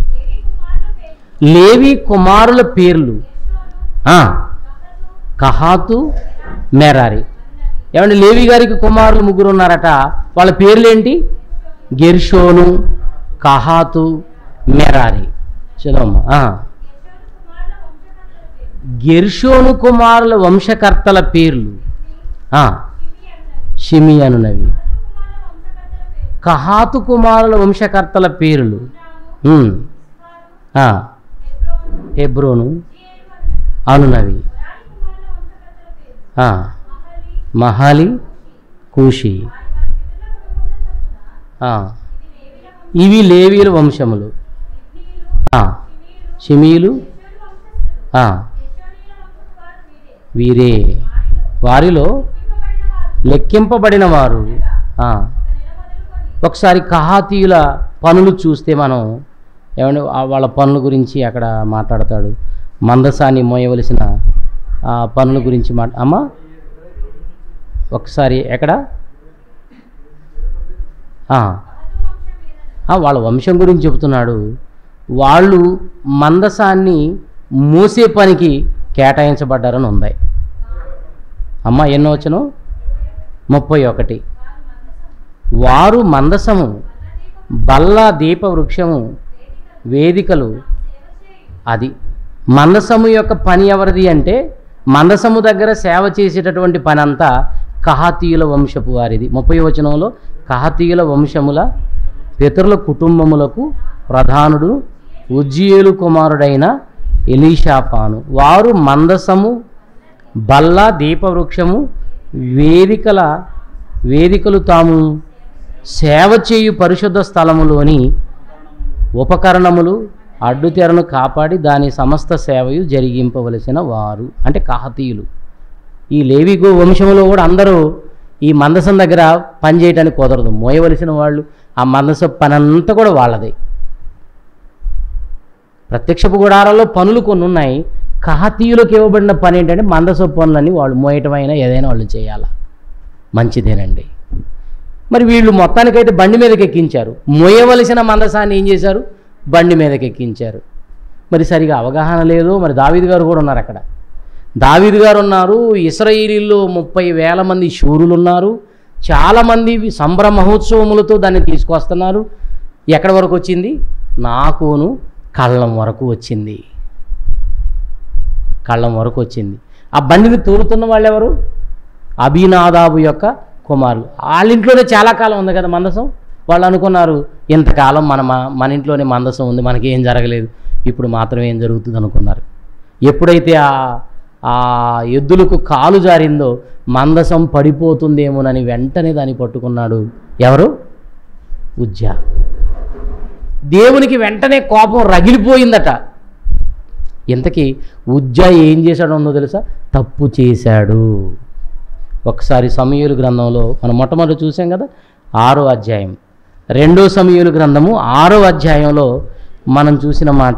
లేవి కుమారుల పేర్లు కహాతు, మెరారి. ఏమంటే లేవి గారికి కుమారులు 3 ఉన్నారట. వాళ్ళ పేర్లు ఏంటి? గెర్షోను, కహాతు, మెరారి. చదవమ్మా. గెర్షోను కుమారుల వంశకర్తల పేర్లు షిమి అనునవి. కహాతు కుమారుల వంశకర్తల పేర్లు హెబ్రోను అనునవి. మహాలి, కూషి. ఇవి లేవీయుల వంశములు. షిమీలు వీరే. వారిలో లెక్కింపబడిన వారు ఒకసారి కహాతీయుల పనులు చూస్తే మనం ఏమంటే వాళ్ళ పనుల గురించి అక్కడ మాట్లాడతాడు. మందసాన్ని మోయవలసిన పనుల గురించి అమ్మా ఒకసారి ఎక్కడ వాళ్ళ వంశం గురించి చెబుతున్నాడు. వాళ్ళు మందసాన్ని మోసే పనికి కేటాయించబడ్డారని ఉంది. అమ్మ ఎన్నో వచనం 31. వారు మందసము, బల్ల, దీప వృక్షము, వేదికలు. అది మందసము యొక్క పని ఎవరిది అంటే మందసము దగ్గర సేవ చేసేటటువంటి పని అంతా కహాతీయుల వంశపు వారిది. 30వ వచనంలో కహాతీయుల వంశముల పితరుల కుటుంబములకు ప్రధానుడు ఉజ్జియేలు కుమారుడైన ఎలీషాఫాను. వారు మందసము, బల్ల, దీపవృక్షము, వేదికలు తాము సేవ చేయు పరిశుద్ధ స్థలములోని ఉపకరణములు అడ్డుతెరను కాపాడి దాని సమస్త సేవయు జరిగింపవలసిన వారు అంటే కహాతీయులు. ఈ లేవి వంశంలో కూడా అందరూ ఈ మందసం దగ్గర పని చేయడానికి కుదరదు. మోయవలసిన వాళ్ళు ఆ మందస పని అంతా కూడా వాళ్ళదే. ప్రత్యక్షపు గుడారాల్లో పనులు కొన్ని ఉన్నాయి. కహాతీయులకు ఇవ్వబడిన పని ఏంటంటే మందస పనులని వాళ్ళు మోయటమైనా ఏదైనా వాళ్ళు చేయాలా. మంచిదేనండి. మరి వీళ్ళు మొత్తానికైతే బండి మీదకి ఎక్కించారు. మోయవలసిన మందసాన్ని ఏం చేశారు? బండి మీదకి ఎక్కించారు. మరి సరిగా అవగాహన లేదు. మరి దావీదు గారు కూడా ఉన్నారు అక్కడ. దావీదు గారు ఉన్నారు. ఇశ్రాయేలీల్లో 30,000 మంది శూరులు ఉన్నారు. చాలామంది సంబర మహోత్సవములతో దాన్ని తీసుకొస్తున్నారు. ఎక్కడి వరకు వచ్చింది? నాకోను కళ్ళం వరకు వచ్చింది. కళ్ళం వరకు వచ్చింది. ఆ బండిని తోలుతున్న వాళ్ళు ఎవరు? అబీనాదాబు యొక్క కుమారులు. వాళ్ళ ఇంట్లోనే చాలా కాలం ఉంది కదా మందసం. వాళ్ళు అనుకున్నారు ఇంతకాలం మన ఇంట్లోనే మందసం ఉంది, మనకి ఏం జరగలేదు, ఇప్పుడు మాత్రం ఏం జరుగుతుంది అనుకున్నారు. ఎప్పుడైతే ఆ ఎద్దులకు కాలు జారిందో మందసం పడిపోతుందేమోనని వెంటనే దాన్ని పట్టుకున్నాడు. ఎవరు? ఉజ్జా. దేవునికి వెంటనే కోపం రగిలిపోయిందట. ఇంతకీ ఉజ్జా ఏం చేశాడో ఉందో తెలుసా? తప్పు చేశాడు. ఒకసారి సమూయేలు గ్రంథంలో మనం మొట్టమొదటి చూసాం కదా, 6వ అధ్యాయం. 2వ సమూయేలు గ్రంథము 6వ అధ్యాయంలో మనం చూసిన మాట,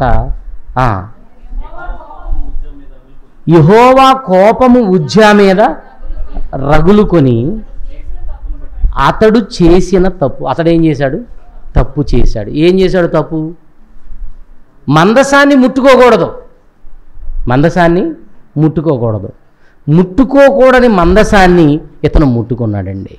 యెహోవా కోపము ఉజ్జా మీద రగులుకొని అతడు చేసిన తప్పు. అతడేం చేశాడు? తప్పు చేశాడు. ఏం చేశాడు తప్పు? మందసాన్ని ముట్టుకోకూడదు. మందసాన్ని ముట్టుకోకూడదు. ముట్టుకోకూడని మందసాన్ని ఇతను ముట్టుకున్నాడండి.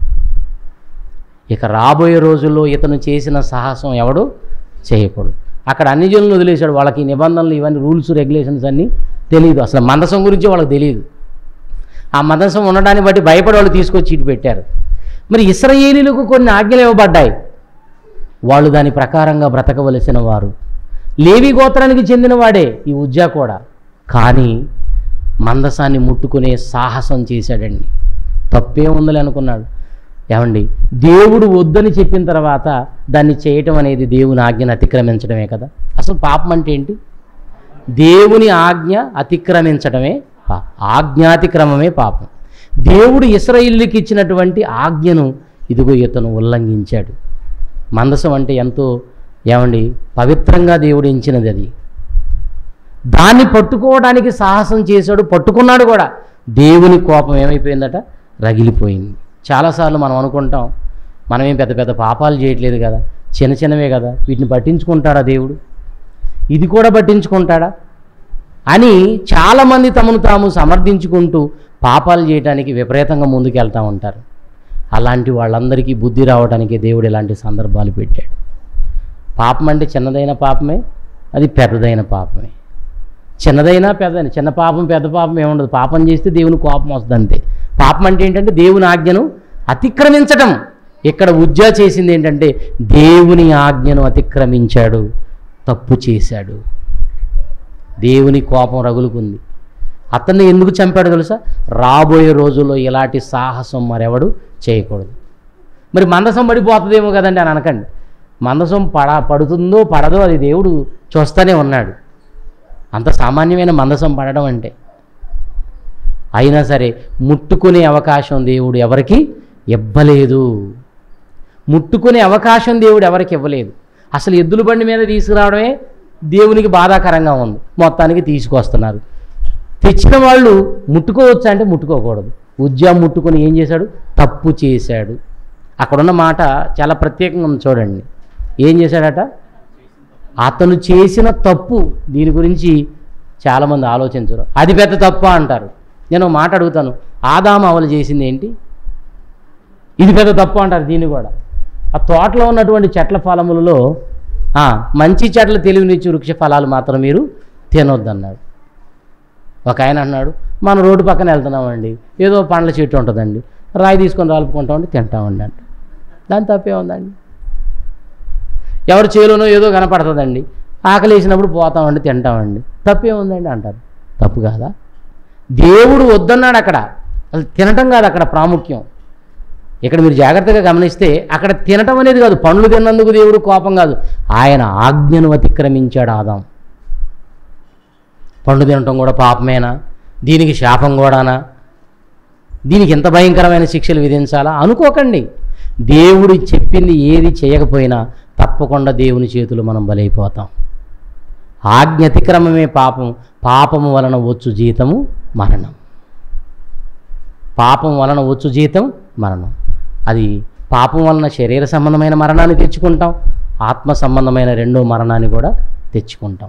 ఇక రాబోయే రోజుల్లో ఇతను చేసిన సాహసం ఎవడు చేయకూడదు. అక్కడ అన్ని జనులను వదిలేశాడు. వాళ్ళకి నిబంధనలు ఇవన్నీ రూల్స్ రెగ్యులేషన్స్ అన్నీ తెలియదు. అసలు మందసం గురించి వాళ్ళకి తెలియదు. ఆ మందసం ఉండడాన్ని బట్టి భయపడి వాళ్ళు తీసుకొచ్చి ఇటు పెట్టారు. మరి ఇశ్రాయేలీయులకు కొన్ని ఆజ్ఞలు ఇవ్వబడ్డాయి. వాళ్ళు దాని ప్రకారంగా బ్రతకవలసిన వారు. లేవి గోత్రానికి చెందిన వాడే ఈ ఉజ్జా కూడా. కానీ మందసాన్ని ముట్టుకునే సాహసం చేశాడండి. తప్పేముందని అనుకున్నాడు. ఏమండి, దేవుడు వద్దని చెప్పిన తర్వాత దాన్ని చేయటం అనేది దేవుని ఆజ్ఞను అతిక్రమించడమే కదా. అసలు పాపం అంటే ఏంటి? దేవుని ఆజ్ఞ అతిక్రమించడమే ఆజ్ఞాతిక్రమమే పాపం. దేవుడు ఇశ్రాయేలుకి ఇచ్చినటువంటి ఆజ్ఞను ఇదిగో ఇతను ఉల్లంఘించాడు. మందసం అంటే ఎంతో ఏమండి పవిత్రంగా దేవుడు ఎంచినది. అది దాన్ని పట్టుకోవడానికి సాహసం చేశాడు. పట్టుకున్నాడు కూడా. దేవుని కోపం ఏమైపోయిందట? రగిలిపోయింది. చాలాసార్లు మనం అనుకుంటాం మనమేం పెద్ద పెద్ద పాపాలు చేయట్లేదు కదా, చిన్న చిన్నవే కదా, వీటిని పట్టించుకుంటాడా దేవుడు? ఇది కూడా పట్టించుకుంటాడా అని చాలామంది తమను తాము సమర్థించుకుంటూ పాపాలు చేయడానికి విపరీతంగా ముందుకెళ్తూ ఉంటారు. అలాంటి వాళ్ళందరికీ బుద్ధి రావడానికి దేవుడు ఇలాంటి సందర్భాలు పెట్టాడు. పాపం అంటే చిన్నదైన పాపమే, అది పెద్దదైన పాపమే. చిన్నదైనా పెద్దదైన, చిన్న పాపం పెద్ద పాపం ఏముండదు. పాపం చేస్తే దేవుని కోపం వస్తుంది అంతే. పాపం అంటే ఏంటంటే దేవుని ఆజ్ఞను అతిక్రమించటం. ఇక్కడ ఉజ్జా చేసింది ఏంటంటే దేవుని ఆజ్ఞను అతిక్రమించాడు, తప్పు చేశాడు. దేవుని కోపం రగులుకుంది. అతన్ని ఎందుకు చంపాడు తెలుసా? రాబోయే రోజుల్లో ఇలాంటి సాహసం మరెవడు చేయకూడదు. మరి మందసం పడిపోతుందేమో కదండి అని అనకండి. మందసం పడుతుందో పడదో అది దేవుడు చూస్తూనే ఉన్నాడు. అంత సామాన్యమైన మందసం పడడం అంటే. అయినా సరే ముట్టుకునే అవకాశం దేవుడు ఎవరికి ఇవ్వలేదు. ముట్టుకునే అవకాశం దేవుడు ఎవరికి ఇవ్వలేదు. అసలు ఎద్దుల బండి మీద తీసుకురావడమే దేవునికి బాధాకరంగా ఉంది. మొత్తానికి తీసుకొస్తున్నారు. తెచ్చిన వాళ్ళు ముట్టుకోవచ్చా అంటే ముట్టుకోకూడదు. ఉజ్జా ముట్టుకొని ఏం చేశాడు? తప్పు చేశాడు. అక్కడున్న మాట చాలా ప్రత్యేకంగా ఉంది చూడండి. ఏం చేశాడట? అతను చేసిన తప్పు. దీని గురించి చాలామంది ఆలోచించరు. అది పెద్ద తప్పు అంటారు. నేను మాట అడుగుతాను, ఆదాము అవ్వలు చేసింది ఏంటి? ఇది పెద్ద తప్పు అంటారు దీన్ని కూడా. ఆ తోటలో ఉన్నటువంటి చెట్ల ఫలములలో మంచి చెట్ల తెలివినిచ్చి వృక్ష ఫలాలు మాత్రం మీరు తినొద్దన్నాడు. ఒక ఆయన అన్నాడు, మనం రోడ్డు పక్కన వెళ్తున్నామండి, ఏదో పండ్ల చెట్టు ఉంటుందండి, రాయి తీసుకొని రాలుపుకుంటామండి, తింటామండి అంట. దాని తప్పే ఉందండి. ఎవరు చేలోనో ఏదో కనపడుతుందండి, ఆకలి వేసినప్పుడు పోతామండి, తింటామండి, తప్పే ఉందండి అంటారు. తప్పు కాదా? దేవుడు వద్దన్నాడు. అక్కడ అసలు తినటం కాదు అక్కడ ప్రాముఖ్యం. ఇక్కడ మీరు జాగ్రత్తగా గమనిస్తే అక్కడ తినటం అనేది కాదు. పండ్లు తిన్నందుకు దేవుడు కోపం కాదు, ఆయన ఆజ్ఞను అతిక్రమించాడు ఆదాం. పండు తినటం కూడా పాపమేనా? దీనికి శాపం కూడానా? దీనికి ఎంత భయంకరమైన శిక్షలు విధించాలా అనుకోకండి. దేవుడు చెప్పింది ఏది చేయకపోయినా తప్పకుండా దేవుని చేతులు మనం బలైపోతాం. ఆజ్ఞ అతిక్రమమే పాపం. పాపము వలన వచ్చు జీతము మరణం. పాపం వలన వచ్చు జీతం మరణం. అది పాపం వలన శరీర సంబంధమైన మరణాన్ని తెచ్చుకుంటాం, ఆత్మ సంబంధమైన రెండో మరణాన్ని కూడా తెచ్చుకుంటాం.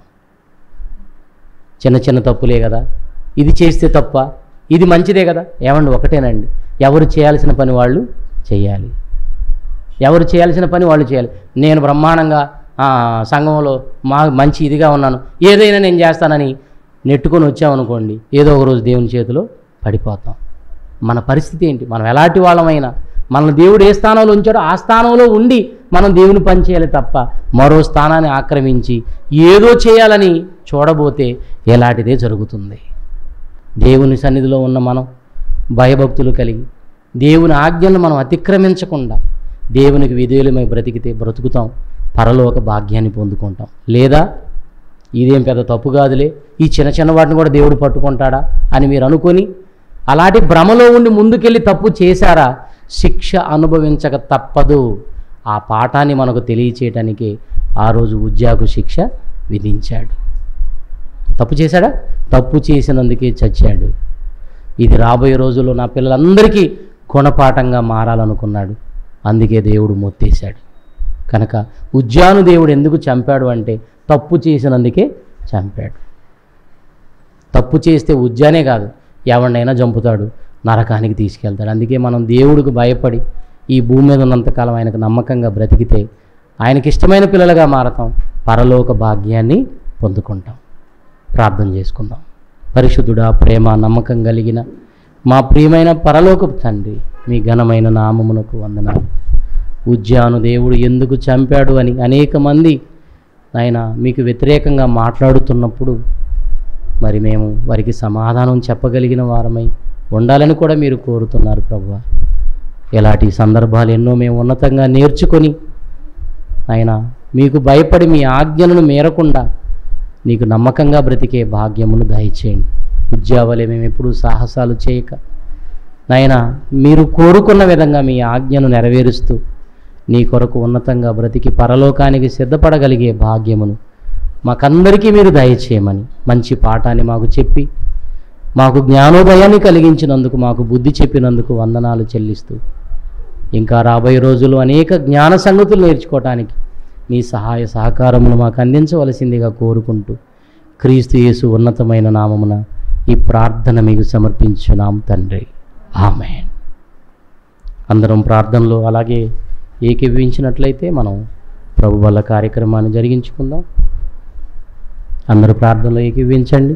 చిన్న చిన్న తప్పులే కదా. ఇది చేస్తే తప్ప, ఇది మంచిదే కదా. ఏమండి ఒకటేనండి, ఎవరు చేయాల్సిన పని వాళ్ళు చేయాలి. ఎవరు చేయాల్సిన పని వాళ్ళు చేయాలి. నేను బ్రహ్మాండంగా సంఘంలో మంచి ఇదిగా ఉన్నాను, ఏదైనా నేను చేస్తానని నెట్టుకొని వచ్చామనుకోండి, ఏదో ఒక రోజు దేవుని చేతిలో పడిపోతాం. మన పరిస్థితి ఏంటి? మనం ఎలాంటి వాళ్ళమైనా మనల్ని దేవుడు ఏ స్థానంలో ఉంచాడో ఆ స్థానంలో ఉండి మనం దేవుని పని చేయాలి తప్ప మరో స్థానాన్ని ఆక్రమించి ఏదో చేయాలని చూడబోతే ఎలాంటిదే జరుగుతుంది. దేవుని సన్నిధిలో ఉన్న మనం భయభక్తులు కలిగి దేవుని ఆజ్ఞలను మనం అతిక్రమించకుండా దేవునికి విధేయులమై బ్రతికితే బ్రతుకుతాం, పరలోక భాగ్యాన్ని పొందుకుంటాం. లేదా ఇదేం పెద్ద తప్పు కాదులే, ఈ చిన్న చిన్న వాటిని కూడా దేవుడు పట్టుకుంటాడా అని మీరు అనుకొని అలాంటి భ్రమలో ఉండి ముందుకెళ్ళి తప్పు చేశారా, శిక్ష అనుభవించక తప్పదు. ఆ పాఠాన్ని మనకు తెలియచేయటానికి ఆ రోజు ఉజ్జాకు శిక్ష విధించాడు. తప్పు చేశాడా? తప్పు చేసినందుకే చచ్చాడు. ఇది రాబోయే రోజుల్లో నా పిల్లలందరికీ గుణపాఠంగా మారాలనుకున్నాడు. అందుకే దేవుడు మొత్తేశాడు. కనుక ఉజ్జాను దేవుడు ఎందుకు చంపాడు అంటే తప్పు చేసినందుకే చంపాడు. తప్పు చేస్తే ఉజ్జానే కాదు, ఎవరినైనా చంపుతాడు, నరకానికి తీసుకెళ్తాడు. అందుకే మనం దేవుడికి భయపడి ఈ భూమి మీద ఉన్నంతకాలం ఆయనకు నమ్మకంగా బ్రతికితే ఆయనకి ఇష్టమైన పిల్లలుగా మారతాం, పరలోక భాగ్యాన్ని పొందుకుంటాం. ప్రార్థన చేసుకుందాం. పరిశుద్ధుడా, ప్రేమ, నమ్మకం కలిగిన మా ప్రియమైన పరలోకపు తండ్రి, మీ ఘనమైన నామమునకు వందనాలు. ఉజ్జాను దేవుడు ఎందుకు చంపాడు అని అనేక మంది ఆయన మీకు వ్యతిరేకంగా మాట్లాడుతున్నప్పుడు మరి మేము వారికి సమాధానం చెప్పగలిగిన వారమై ఉండాలని కూడా మీరు కోరుతున్నారు ప్రభువా. ఇలాంటి సందర్భాలు ఎన్నో మేము ఉన్నతంగా నేర్చుకొని ఆయన మీకు భయపడి మీ ఆజ్ఞలను మేరకుండా నీకు నమ్మకంగా బ్రతికే భాగ్యమును దయచేయండి. ఉజ్జావలే మేము ఎప్పుడూ సాహసాలు చేయక నాయనా మీరు కోరుకున్న విధంగా మీ ఆజ్ఞను నెరవేరుస్తూ నీ కొరకు ఉన్నతంగా బ్రతికి పరలోకానికి సిద్ధపడగలిగే భాగ్యమును మాకందరికీ మీరు దయచేయమని మంచి పాఠాన్ని మాకు చెప్పి మాకు జ్ఞానోదయాన్ని కలిగించినందుకు, మాకు బుద్ధి చెప్పినందుకు వందనాలు చెల్లిస్తూ ఇంకా రాబోయే రోజుల్లో అనేక జ్ఞాన సంగతులు నేర్చుకోవటానికి మీ సహాయ సహకారమును మాకు అందించవలసిందిగా కోరుకుంటూ క్రీస్తు యేసు ఉన్నతమైన నామమున ఈ ప్రార్థన మీకు సమర్పించున్నాం తండ్రి. ఆమేన్. అందరం ప్రార్థనలో అలాగే ఏకీభవించినట్లయితే మనం ప్రభు వల్ల కార్యక్రమాన్ని జరిగించుకుందాం. అందరూ ప్రార్థనలో ఏకీభవించండి.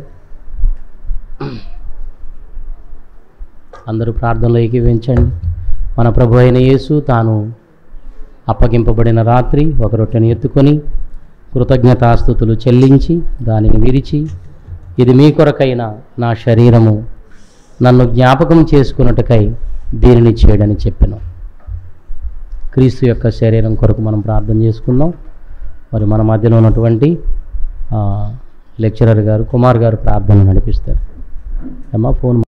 అందరూ ప్రార్థనలో ఏకీభవించండి. మన ప్రభు అయిన యేసు తాను అప్పగింపబడిన రాత్రి ఒక రొట్టెను ఎత్తుకొని కృతజ్ఞతాస్తుతులు చెల్లించి దానిని విరిచి, ఇది మీ కొరకైన నా శరీరము, నన్ను జ్ఞాపకం చేసుకున్నట్టుకై దీనిని చేయడని చెప్పెను. క్రీస్తు యొక్క శరీరం కొరకు మనం ప్రార్థన చేసుకుందాం. మరి మన మధ్యలో ఉన్నటువంటి లెక్చరర్ గారు కుమార్ గారు ప్రార్థన నడిపిస్తారు. అమ్మా ఫోన్